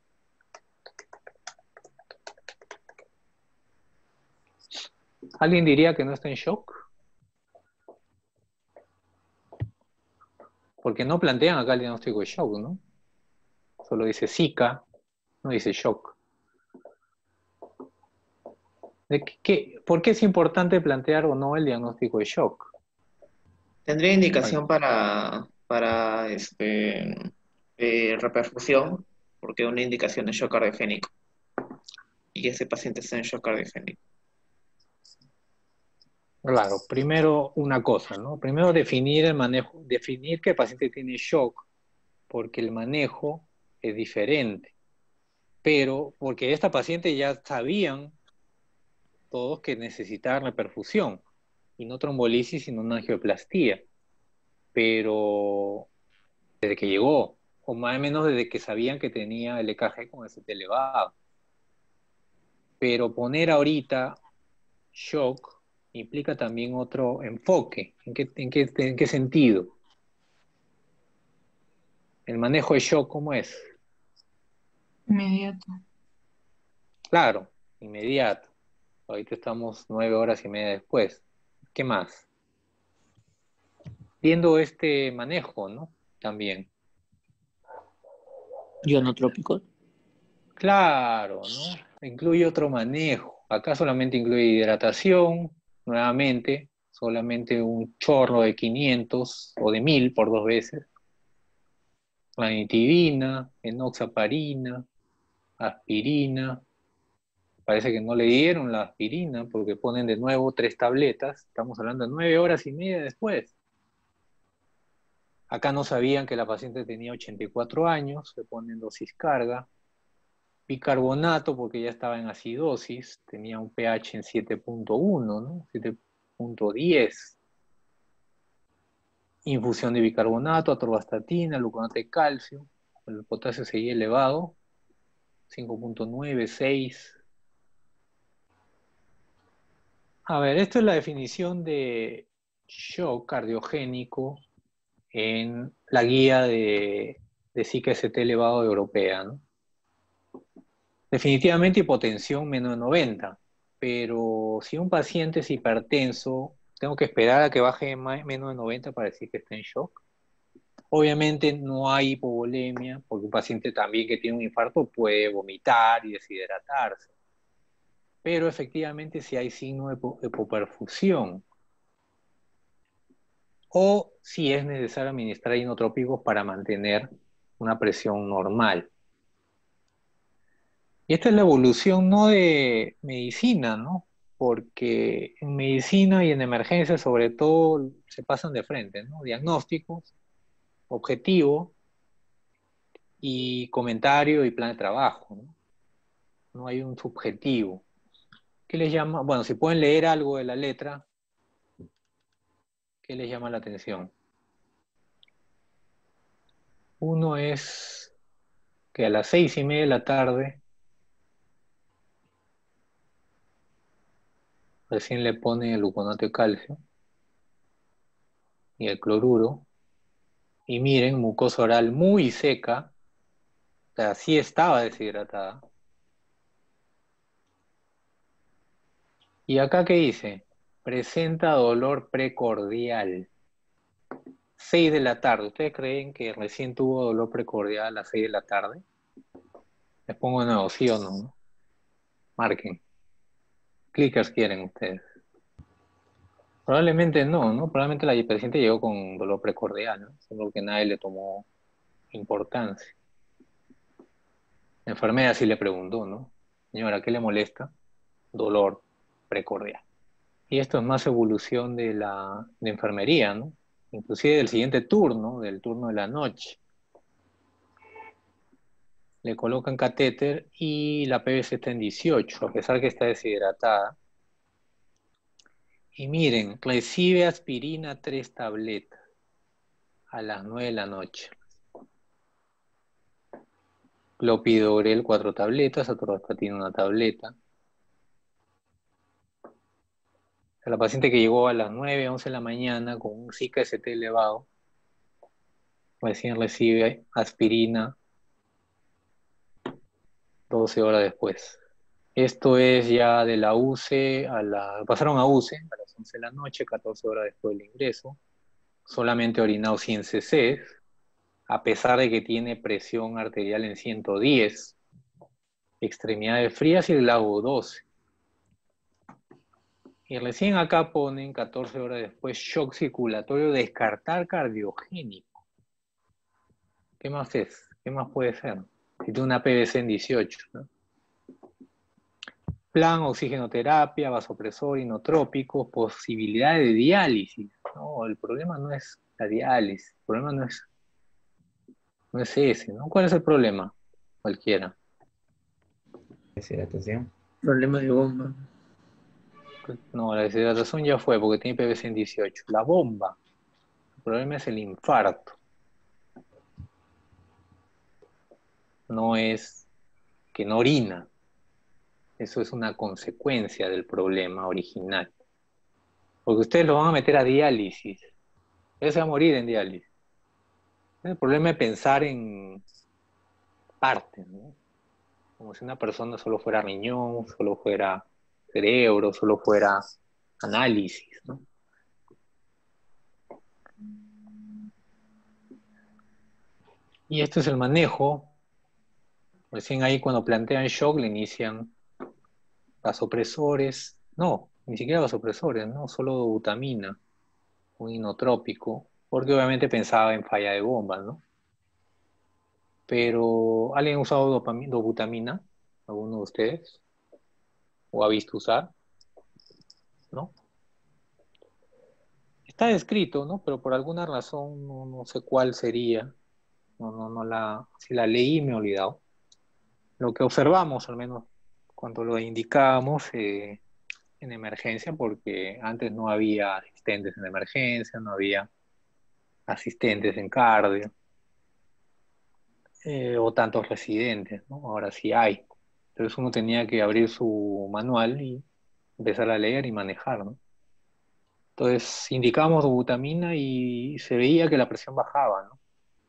¿Alguien diría que no está en shock? Porque no plantean acá el diagnóstico de shock, ¿no? Solo dice Zika, no dice shock. ¿De qué, qué- ¿Por qué es importante plantear o no el diagnóstico de shock? Tendría indicación para, para este, eh, reperfusión, porque una indicación es shock cardiogénico. Y ese paciente está en shock cardiogénico. Claro, primero una cosa, ¿no? Primero definir el manejo, definir que el paciente tiene shock, porque el manejo es diferente. Pero, porque esta paciente ya sabían todos que necesitaban reperfusión, y no trombolisis, sino una angioplastía. Pero desde que llegó, o más o menos desde que sabían que tenía el E K G con S T elevado. Pero poner ahorita shock implica también otro enfoque. ¿En qué, en qué, en qué sentido? El manejo de shock, ¿cómo es? Inmediato. Claro, inmediato. Ahorita estamos nueve horas y media después. ¿Qué más? Viendo este manejo, ¿no? También. Ionotrópicos. Claro, ¿no? Incluye otro manejo. Acá solamente incluye hidratación, nuevamente, solamente un chorro de quinientos o de mil por dos veces. Ranitidina, enoxaparina, aspirina. Parece que no le dieron la aspirina porque ponen de nuevo tres tabletas. Estamos hablando de nueve horas y media después. Acá no sabían que la paciente tenía ochenta y cuatro años, le ponen dosis carga. Bicarbonato porque ya estaba en acidosis, tenía un pH en siete punto uno, ¿no? siete punto diez. Infusión de bicarbonato, atorvastatina, gluconato de calcio. El potasio seguía elevado, cinco punto nueve, seis. A ver, esto es la definición de shock cardiogénico en la guía de, de S I C S T elevado europea, ¿no? Definitivamente hipotensión menos de noventa, pero si un paciente es hipertenso, tengo que esperar a que baje más, menos de noventa para decir que está en shock. Obviamente no hay hipovolemia, porque un paciente también que tiene un infarto puede vomitar y deshidratarse. Pero efectivamente si hay signo de hipoperfusión, o si es necesario administrar inotrópicos para mantener una presión normal. Y esta es la evolución no de medicina, ¿no? Porque en medicina y en emergencia sobre todo se pasan de frente, ¿no? Diagnósticos, objetivo y comentario y plan de trabajo, ¿no? No hay un subjetivo. ¿Qué les llama? Bueno, si pueden leer algo de la letra, ¿qué les llama la atención? Uno es que a las seis y media de la tarde recién le ponen el gluconato de calcio y el cloruro, y miren, mucosa oral muy seca, o sea, sí estaba deshidratada. ¿Y acá qué dice? Presenta dolor precordial. seis de la tarde. ¿Ustedes creen que recién tuvo dolor precordial a las seis de la tarde? Les pongo de nuevo, ¿sí o no? Marquen. Clickers quieren ustedes. Probablemente no, ¿no? Probablemente la paciente llegó con dolor precordial, ¿no? Solo que nadie le tomó importancia. La enfermera sí le preguntó, ¿no? Señora, ¿qué le molesta? Dolor precordial. Y esto es más evolución de la de enfermería, ¿no? Inclusive del siguiente turno, del turno de la noche. Le colocan catéter y la P V C está en dieciocho, a pesar que está deshidratada. Y miren, recibe aspirina tres tabletas a las nueve de la noche. Clopidogrel cuatro tabletas, atorvastatina una tableta. La paciente que llegó a las nueve, once de la mañana con un S I C S T elevado, recién recibe aspirina doce horas después. Esto es ya de la U C E a la... Pasaron a U C E a las once de la noche, catorce horas después del ingreso. Solamente orinado cien cc, a pesar de que tiene presión arterial en ciento diez. Extremidades frías y el lago doce. Y recién acá ponen, catorce horas después, shock circulatorio, descartar cardiogénico. ¿Qué más es? ¿Qué más puede ser? Si tiene una P V C en dieciocho, ¿no? Plan, oxigenoterapia, vasopresor, inotrópicos, posibilidad de diálisis. No, el problema no es la diálisis, el problema no es, no es ese, ¿no? ¿Cuál es el problema? Cualquiera. Deshidratación. Problema de bomba. No, la deshidratación ya fue porque tiene P V C en dieciocho. La bomba. El problema es el infarto. no es que no orina. Eso es una consecuencia del problema original. Porque ustedes lo van a meter a diálisis. Él se va a morir en diálisis. El problema es pensar en partes, ¿no? Como si una persona solo fuera riñón, solo fuera cerebro, solo fuera análisis, ¿no? Y esto es el manejo. Recién ahí cuando plantean shock le inician vasopresores. No, ni siquiera vasopresores, ¿no? Solo butamina, un inotrópico, porque obviamente pensaba en falla de bomba, ¿no? Pero, ¿alguien ha usado dopamina, dobutamina? ¿Alguno de ustedes? ¿O ha visto usar? ¿No? Está descrito, ¿no? Pero por alguna razón, no, no sé cuál sería. No, no, no la... Si la leí me he olvidado. Lo que observamos, al menos, cuando lo indicábamos eh, en emergencia, porque antes no había asistentes en emergencia, no había asistentes en cardio, eh, o tantos residentes, ¿no? Ahora sí hay. Entonces uno tenía que abrir su manual y empezar a leer y manejar, ¿no? Entonces indicábamos dobutamina y se veía que la presión bajaba, ¿no?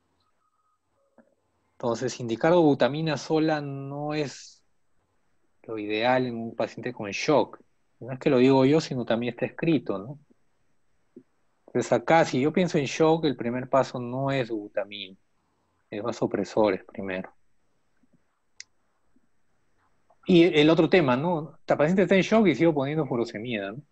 Entonces indicar dobutamina sola no es lo ideal en un paciente con shock. No es que lo digo yo, sino también está escrito, ¿no? Entonces acá, si yo pienso en shock, el primer paso no es dobutamina, es vasopresores primero. Y el otro tema, ¿no? La paciente está en shock y sigo poniendo furosemida, ¿no?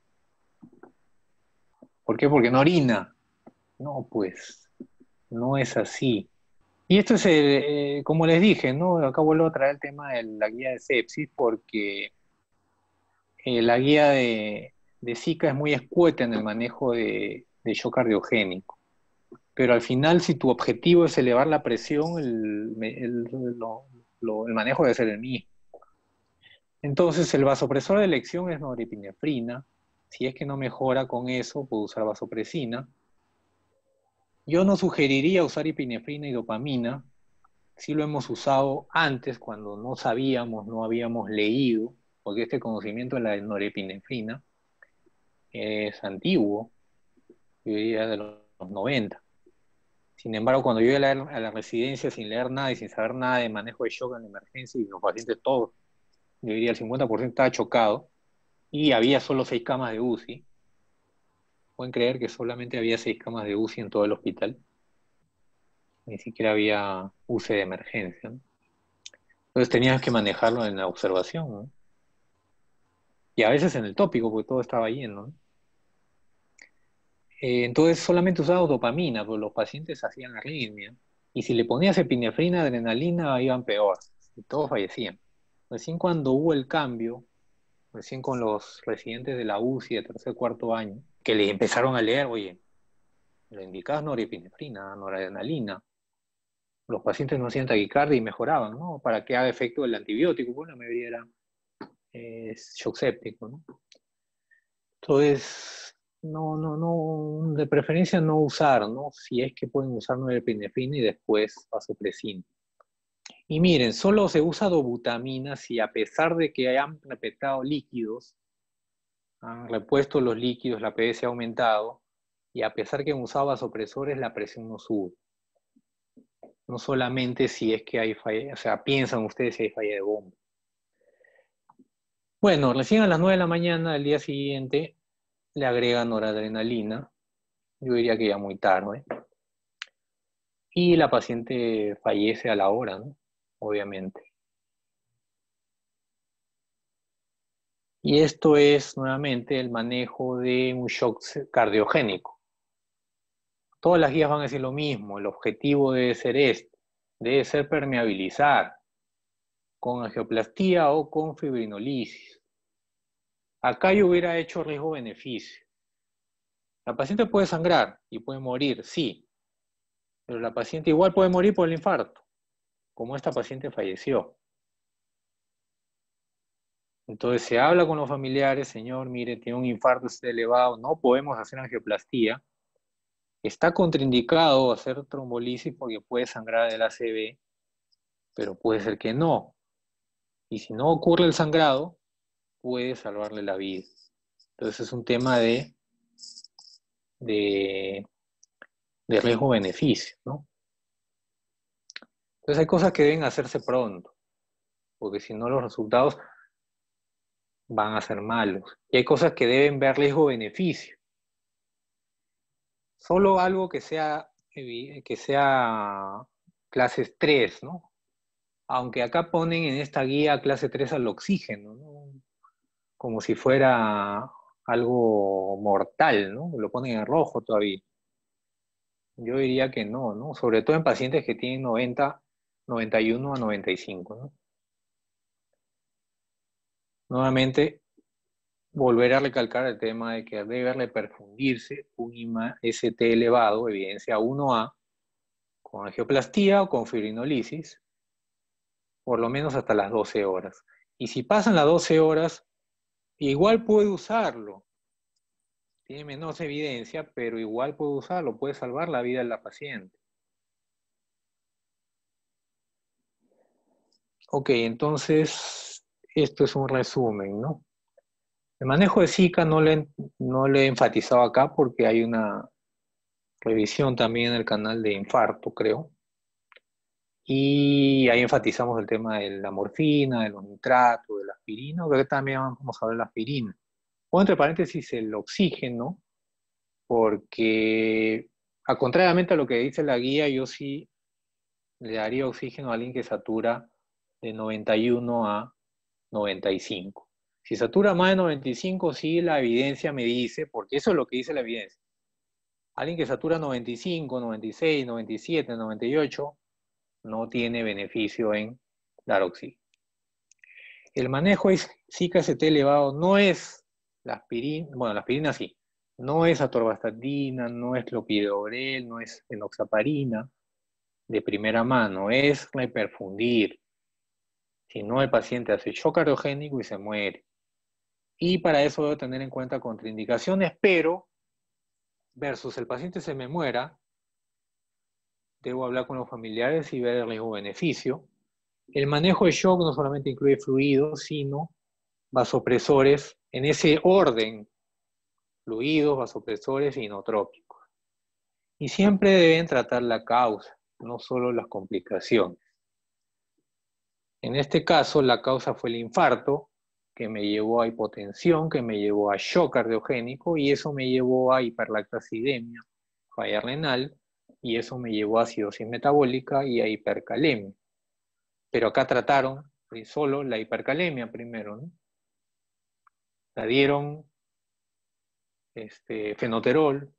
¿Por qué? Porque no orina. No, pues, no es así. Y esto es, el, eh, como les dije, ¿no? Acá vuelvo a traer el tema de la guía de sepsis, porque eh, la guía de, de Zika es muy escueta en el manejo de, de shock cardiogénico. Pero al final, si tu objetivo es elevar la presión, el, el, lo, lo, el manejo debe ser el mismo. Entonces, el vasopresor de elección es norepinefrina. Si es que no mejora con eso, puedo usar vasopresina. Yo no sugeriría usar epinefrina y dopamina. Sí lo hemos usado antes, cuando no sabíamos, no habíamos leído, porque este conocimiento de la norepinefrina es antiguo, yo diría de los noventa. Sin embargo, cuando yo iba a la, a la residencia sin leer nada y sin saber nada de manejo de shock en la emergencia, y los pacientes todos, yo diría el cincuenta por ciento estaba chocado, y había solo seis camas de U C I. Pueden creer que solamente había seis camas de U C I en todo el hospital. Ni siquiera había U C I de emergencia, ¿no? Entonces tenías que manejarlo en la observación, ¿no? Y a veces en el tópico, porque todo estaba lleno, ¿no? Eh, entonces solamente usaba dopamina, porque los pacientes hacían arritmia. Y si le ponías epinefrina, adrenalina, iban peor. Y todos fallecían. Recién cuando hubo el cambio, recién con los residentes de la U C I de tercer cuarto año, que les empezaron a leer, oye, le indicabas norepinefrina, noradrenalina. Los pacientes no hacían taquicardia y mejoraban, ¿no? Para que haga efecto el antibiótico, pues la mayoría era eh, shock séptico, ¿no? Entonces, no, no, no, de preferencia no usar, ¿no? Si es que pueden usar norepinefrina y después vasopresina. Y miren, solo se usa dobutamina si a pesar de que hayan repetado líquidos, han repuesto los líquidos, la P S ha aumentado, y a pesar que han usado vasopresores, la presión no sube. No solamente si es que hay falla, o sea, piensan ustedes si hay falla de bomba. Bueno, recién a las nueve de la mañana del día siguiente le agregan noradrenalina, yo diría que ya muy tarde, y la paciente fallece a la hora, ¿no? Obviamente. Y esto es nuevamente el manejo de un shock cardiogénico. Todas las guías van a decir lo mismo, el objetivo debe ser este, debe ser permeabilizar con angioplastía o con fibrinolisis. Acá yo hubiera hecho riesgo-beneficio. La paciente puede sangrar y puede morir, sí, pero la paciente igual puede morir por el infarto, como esta paciente falleció. Entonces se habla con los familiares, señor, mire, tiene un infarto elevado, no podemos hacer angioplastía. Está contraindicado hacer trombolisis porque puede sangrar del A C V. pero puede ser que no. Y si no ocurre el sangrado, puede salvarle la vida. Entonces es un tema de, de, de riesgo-beneficio, ¿no? Entonces hay cosas que deben hacerse pronto, porque si no los resultados van a ser malos. Y hay cosas que deben ver riesgo-beneficio. Solo algo que sea, que sea clase tres, ¿no? Aunque acá ponen en esta guía clase tres al oxígeno, ¿no? Como si fuera algo mortal, ¿no? Lo ponen en rojo todavía. Yo diría que no, ¿no? Sobre todo en pacientes que tienen noventa, noventa y uno a noventa y cinco, ¿no? Nuevamente, volver a recalcar el tema de que debe reperfundirse un I M A S T elevado, evidencia uno A, con angioplastía o con fibrinolisis, por lo menos hasta las doce horas. Y si pasan las doce horas, igual puede usarlo. Tiene menos evidencia, pero igual puede usarlo, puede salvar la vida de la paciente. Ok, entonces, esto es un resumen, ¿no? El manejo de Zika no le, no le he enfatizado acá porque hay una revisión también en el canal de infarto, creo. Y ahí enfatizamos el tema de la morfina, de los nitratos, de la aspirina, que también vamos a ver la aspirina. O entre paréntesis el oxígeno, porque a contrariamente a lo que dice la guía, yo sí le daría oxígeno a alguien que satura de noventa y uno a noventa y cinco. Si satura más de noventa y cinco, sí la evidencia me dice, porque eso es lo que dice la evidencia. Alguien que satura noventa y cinco, noventa y seis, noventa y siete, noventa y ocho, no tiene beneficio en dar oxígeno. El manejo de Zika S T elevado no es la aspirina, bueno, la aspirina sí, no es atorvastatina, no es clopidogrel, no es enoxaparina de primera mano, es reperfundir. Si no, el paciente hace shock cardiogénico y se muere. Y para eso debo tener en cuenta contraindicaciones, pero versus el paciente se me muera, debo hablar con los familiares y ver el riesgo-beneficio. El manejo de shock no solamente incluye fluidos, sino vasopresores en ese orden: fluidos, vasopresores y inotrópicos. Y siempre deben tratar la causa, no solo las complicaciones. En este caso, la causa fue el infarto, que me llevó a hipotensión, que me llevó a shock cardiogénico, y eso me llevó a hiperlactacidemia, falla renal, y eso me llevó a acidosis metabólica y a hipercalemia. Pero acá trataron solo la hipercalemia primero, ¿no? La dieron este, fenoterol,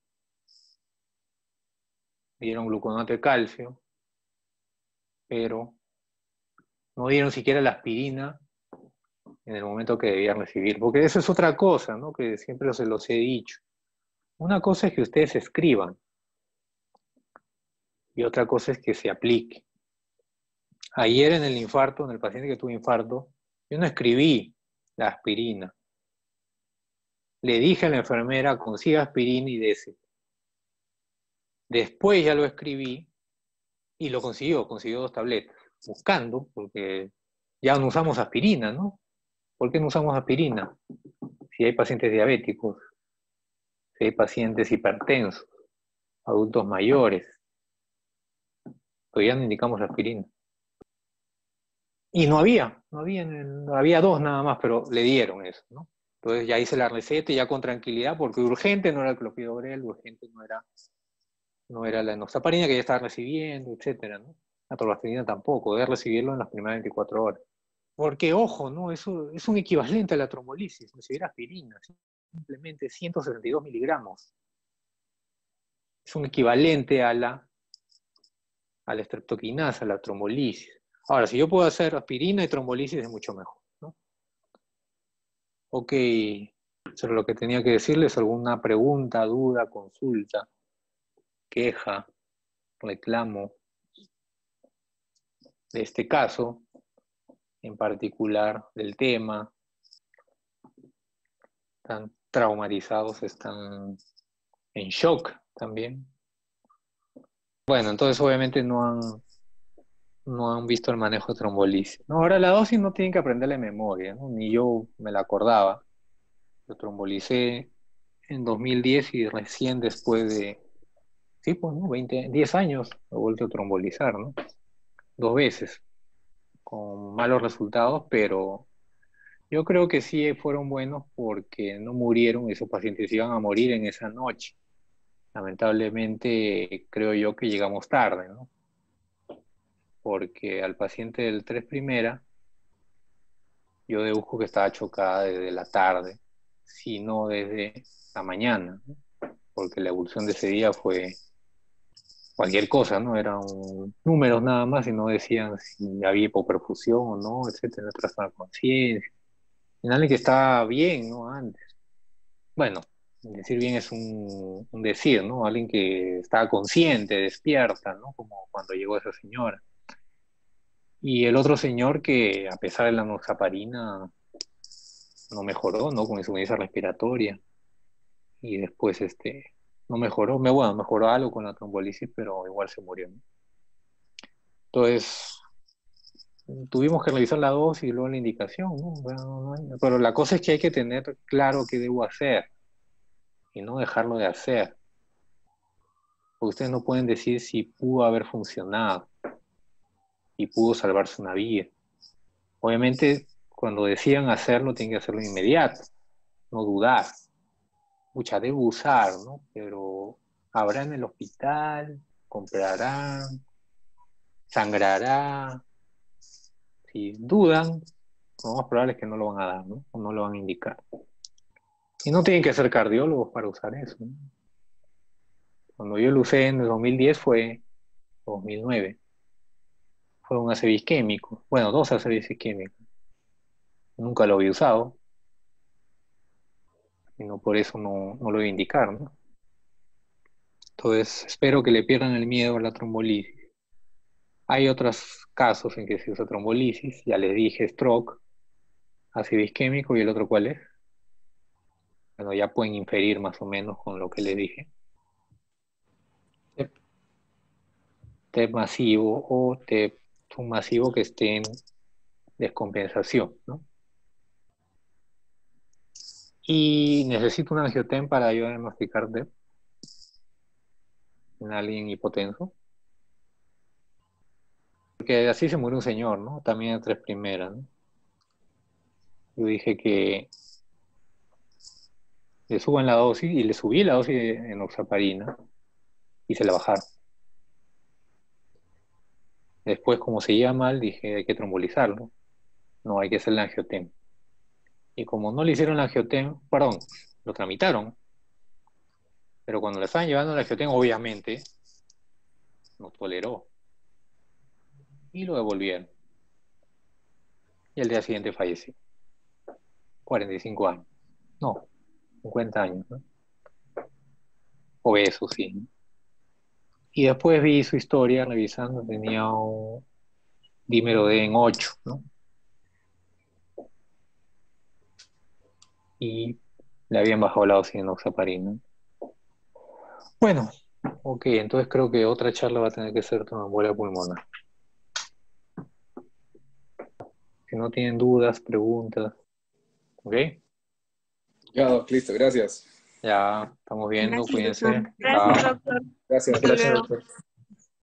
dieron gluconato de calcio, pero no dieron siquiera la aspirina en el momento que debían recibir, porque eso es otra cosa, ¿no? Que siempre se los he dicho. Una cosa es que ustedes escriban y otra cosa es que se aplique. Ayer en el infarto, en el paciente que tuvo infarto, yo no escribí la aspirina. Le dije a la enfermera, consiga aspirina y dese. Después ya lo escribí y lo consiguió, consiguió dos tabletas, buscando, porque ya no usamos aspirina, ¿no? ¿Por qué no usamos aspirina? Si hay pacientes diabéticos, si hay pacientes hipertensos, adultos mayores, todavía no indicamos aspirina. Y no había, no había, había dos nada más, pero le dieron eso, ¿no? Entonces ya hice la receta ya con tranquilidad, porque urgente no era el clopidogrel, urgente no era, no era la enoxaparina que ya estaba recibiendo, etcétera, ¿no? La atorvastatina tampoco, debe recibirlo en las primeras veinticuatro horas. Porque, ojo, ¿no? Eso es un equivalente a la trombolisis, recibir aspirina, simplemente ciento setenta y dos miligramos. Es un equivalente a la, a la streptoquinasa, a la trombolisis. Ahora, si yo puedo hacer aspirina y trombolisis es mucho mejor, ¿no? Ok, eso es lo que tenía que decirles. ¿Alguna pregunta, duda, consulta, queja, reclamo de este caso en particular, del tema? Están traumatizados, están en shock también. Bueno, entonces obviamente no han, no han visto el manejo de trombolisis. No, ahora la dosis no tienen que aprender de memoria, ¿no? Ni yo me la acordaba. Lo trombolicé en dos mil diez y recién después de, sí, pues, ¿no? veinte, diez años lo he vuelto a trombolizar, ¿no? Dos veces, con malos resultados, pero yo creo que sí fueron buenos porque no murieron, esos pacientes iban a morir en esa noche. Lamentablemente, creo yo que llegamos tarde, ¿no? Porque al paciente del tres primera, yo deduzco que estaba chocada desde la tarde, si no desde la mañana, ¿no? Porque la evolución de ese día fue cualquier cosa, ¿no? Eran números nada más y no decían si había hipoperfusión o no, etcétera, trastorno de conciencia. En alguien que estaba bien, ¿no? Antes. Bueno, decir bien es un, un decir, ¿no? Alguien que estaba consciente, despierta, ¿no? Como cuando llegó esa señora. Y el otro señor que, a pesar de la enoxaparina, no mejoró, ¿no? Con insuficiencia respiratoria. Y después, este, no mejoró. Me, bueno, mejoró algo con la trombolisis, pero igual se murió, ¿no? Entonces, tuvimos que revisar la dosis y luego la indicación, ¿no? Bueno, no hay- pero la cosa es que hay que tener claro qué debo hacer y no dejarlo de hacer. Porque ustedes no pueden decir si pudo haber funcionado y pudo salvarse una vida. Obviamente, cuando decidan hacerlo, tienen que hacerlo inmediato, no dudar. Mucha debo usar, ¿no? Pero habrá en el hospital, comprarán, sangrará. Si dudan, lo más probable es que no lo van a dar, ¿no? O no lo van a indicar. Y no tienen que ser cardiólogos para usar eso, ¿no? Cuando yo lo usé en el dos mil diez fue dos mil nueve. Fue un A C V isquémico. Bueno, dos A C V isquémicos. Nunca lo había usado. Y no por eso no, no lo voy a indicar, ¿no? Entonces, espero que le pierdan el miedo a la trombolisis. Hay otros casos en que se usa trombolisis. Ya les dije stroke, A C V isquémico, y el otro, ¿cuál es? Bueno, ya pueden inferir más o menos con lo que les dije. T E P masivo o T E P submasivo que esté en descompensación, ¿no? Y necesito un angiotem para yo diagnosticar T E P en alguien hipotenso. Porque así se murió un señor, ¿no? También en tres primeras, ¿no? Yo dije que le suban la dosis y le subí la dosis de enoxaparina y se la bajaron. Después, como seguía mal, dije hay que trombolizarlo. No, hay que hacer el angiotem. Y como no le hicieron el angiotem, perdón, lo tramitaron. Pero cuando le estaban llevando el angiotem, obviamente, no toleró. Y lo devolvieron. Y el día siguiente falleció. cuarenta y cinco años. No, cincuenta años, ¿no? Obeso, sí, ¿no? Y después vi su historia revisando, tenía un dímero D en ocho, ¿no? Y le habían bajado la dosis de enoxaparina. Bueno, ok, entonces creo que otra charla va a tener que ser tromboembolia pulmonar. Si no tienen dudas, preguntas, ¿ok? Ya, Doc, listo, gracias. Ya, estamos viendo, Gracias, cuídense. doctor. Chao. Gracias, doctor. Gracias, Hasta gracias, luego. doctor.